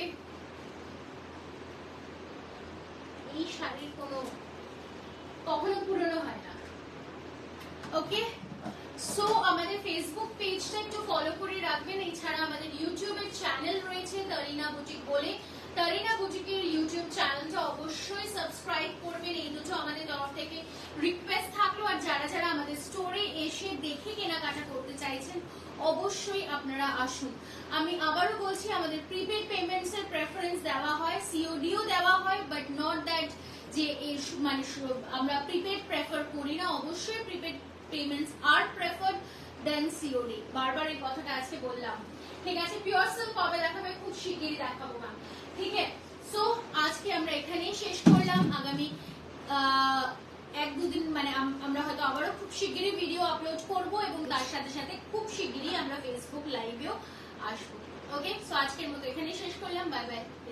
এই শাড়ির কোনো কখনো পুরনো হয় না। ওকে, সো আমাদের ফেসবুক পেজটা একটু ফলো করে রাখবেন। এছাড়া আমাদের ইউটিউবের চ্যানেল রয়েছে তারিনা বুটিক বলে, তারিনা বুটিকের ইউটিউব চ্যানেলটা অবশ্যই সাবস্ক্রাইব করবেন। এই দুটো আমাদের তরফ থেকে রিকোয়েস্ট থাকলো। আর যারা যারা আমাদের স্টোরে এসে দেখে কেনাকাটা করতে চাইছেন অবশ্যই আপনারা আসুন। আমি আবারও বলছি, আমাদের প্রিপেড পেমেন্টস এর প্রেফারেন্স দেওয়া হয়, সিওডিও দেওয়া হয়, বাট নট দ্যাট যে মানে আমরা প্রিপেড প্রেফার করি না। অবশ্যই প্রিপেড পেমেন্টস আর প্রেফার্ড দেন সিওডি। বারবার এই কথাটা আজকে বললাম, ঠিক আছে। পিওর সিল্ক কবে দেখাবে? খুব শিগগিরই দেখাবো ম্যাম, ঠিক আছে। সো আজকে আমরা এখানেই শেষ করলাম। আগামী 1-2 দিন মানে আমরা হয়তো আবারও খুব শিগগিরই ভিডিও আপলোড করব এবং তার সাথে সাথে খুব শিগগিরই আমরা ফেসবুক লাইভেও আসবো। ওকে, সো আজকের মতো এখানেই শেষ করলাম। Bye by.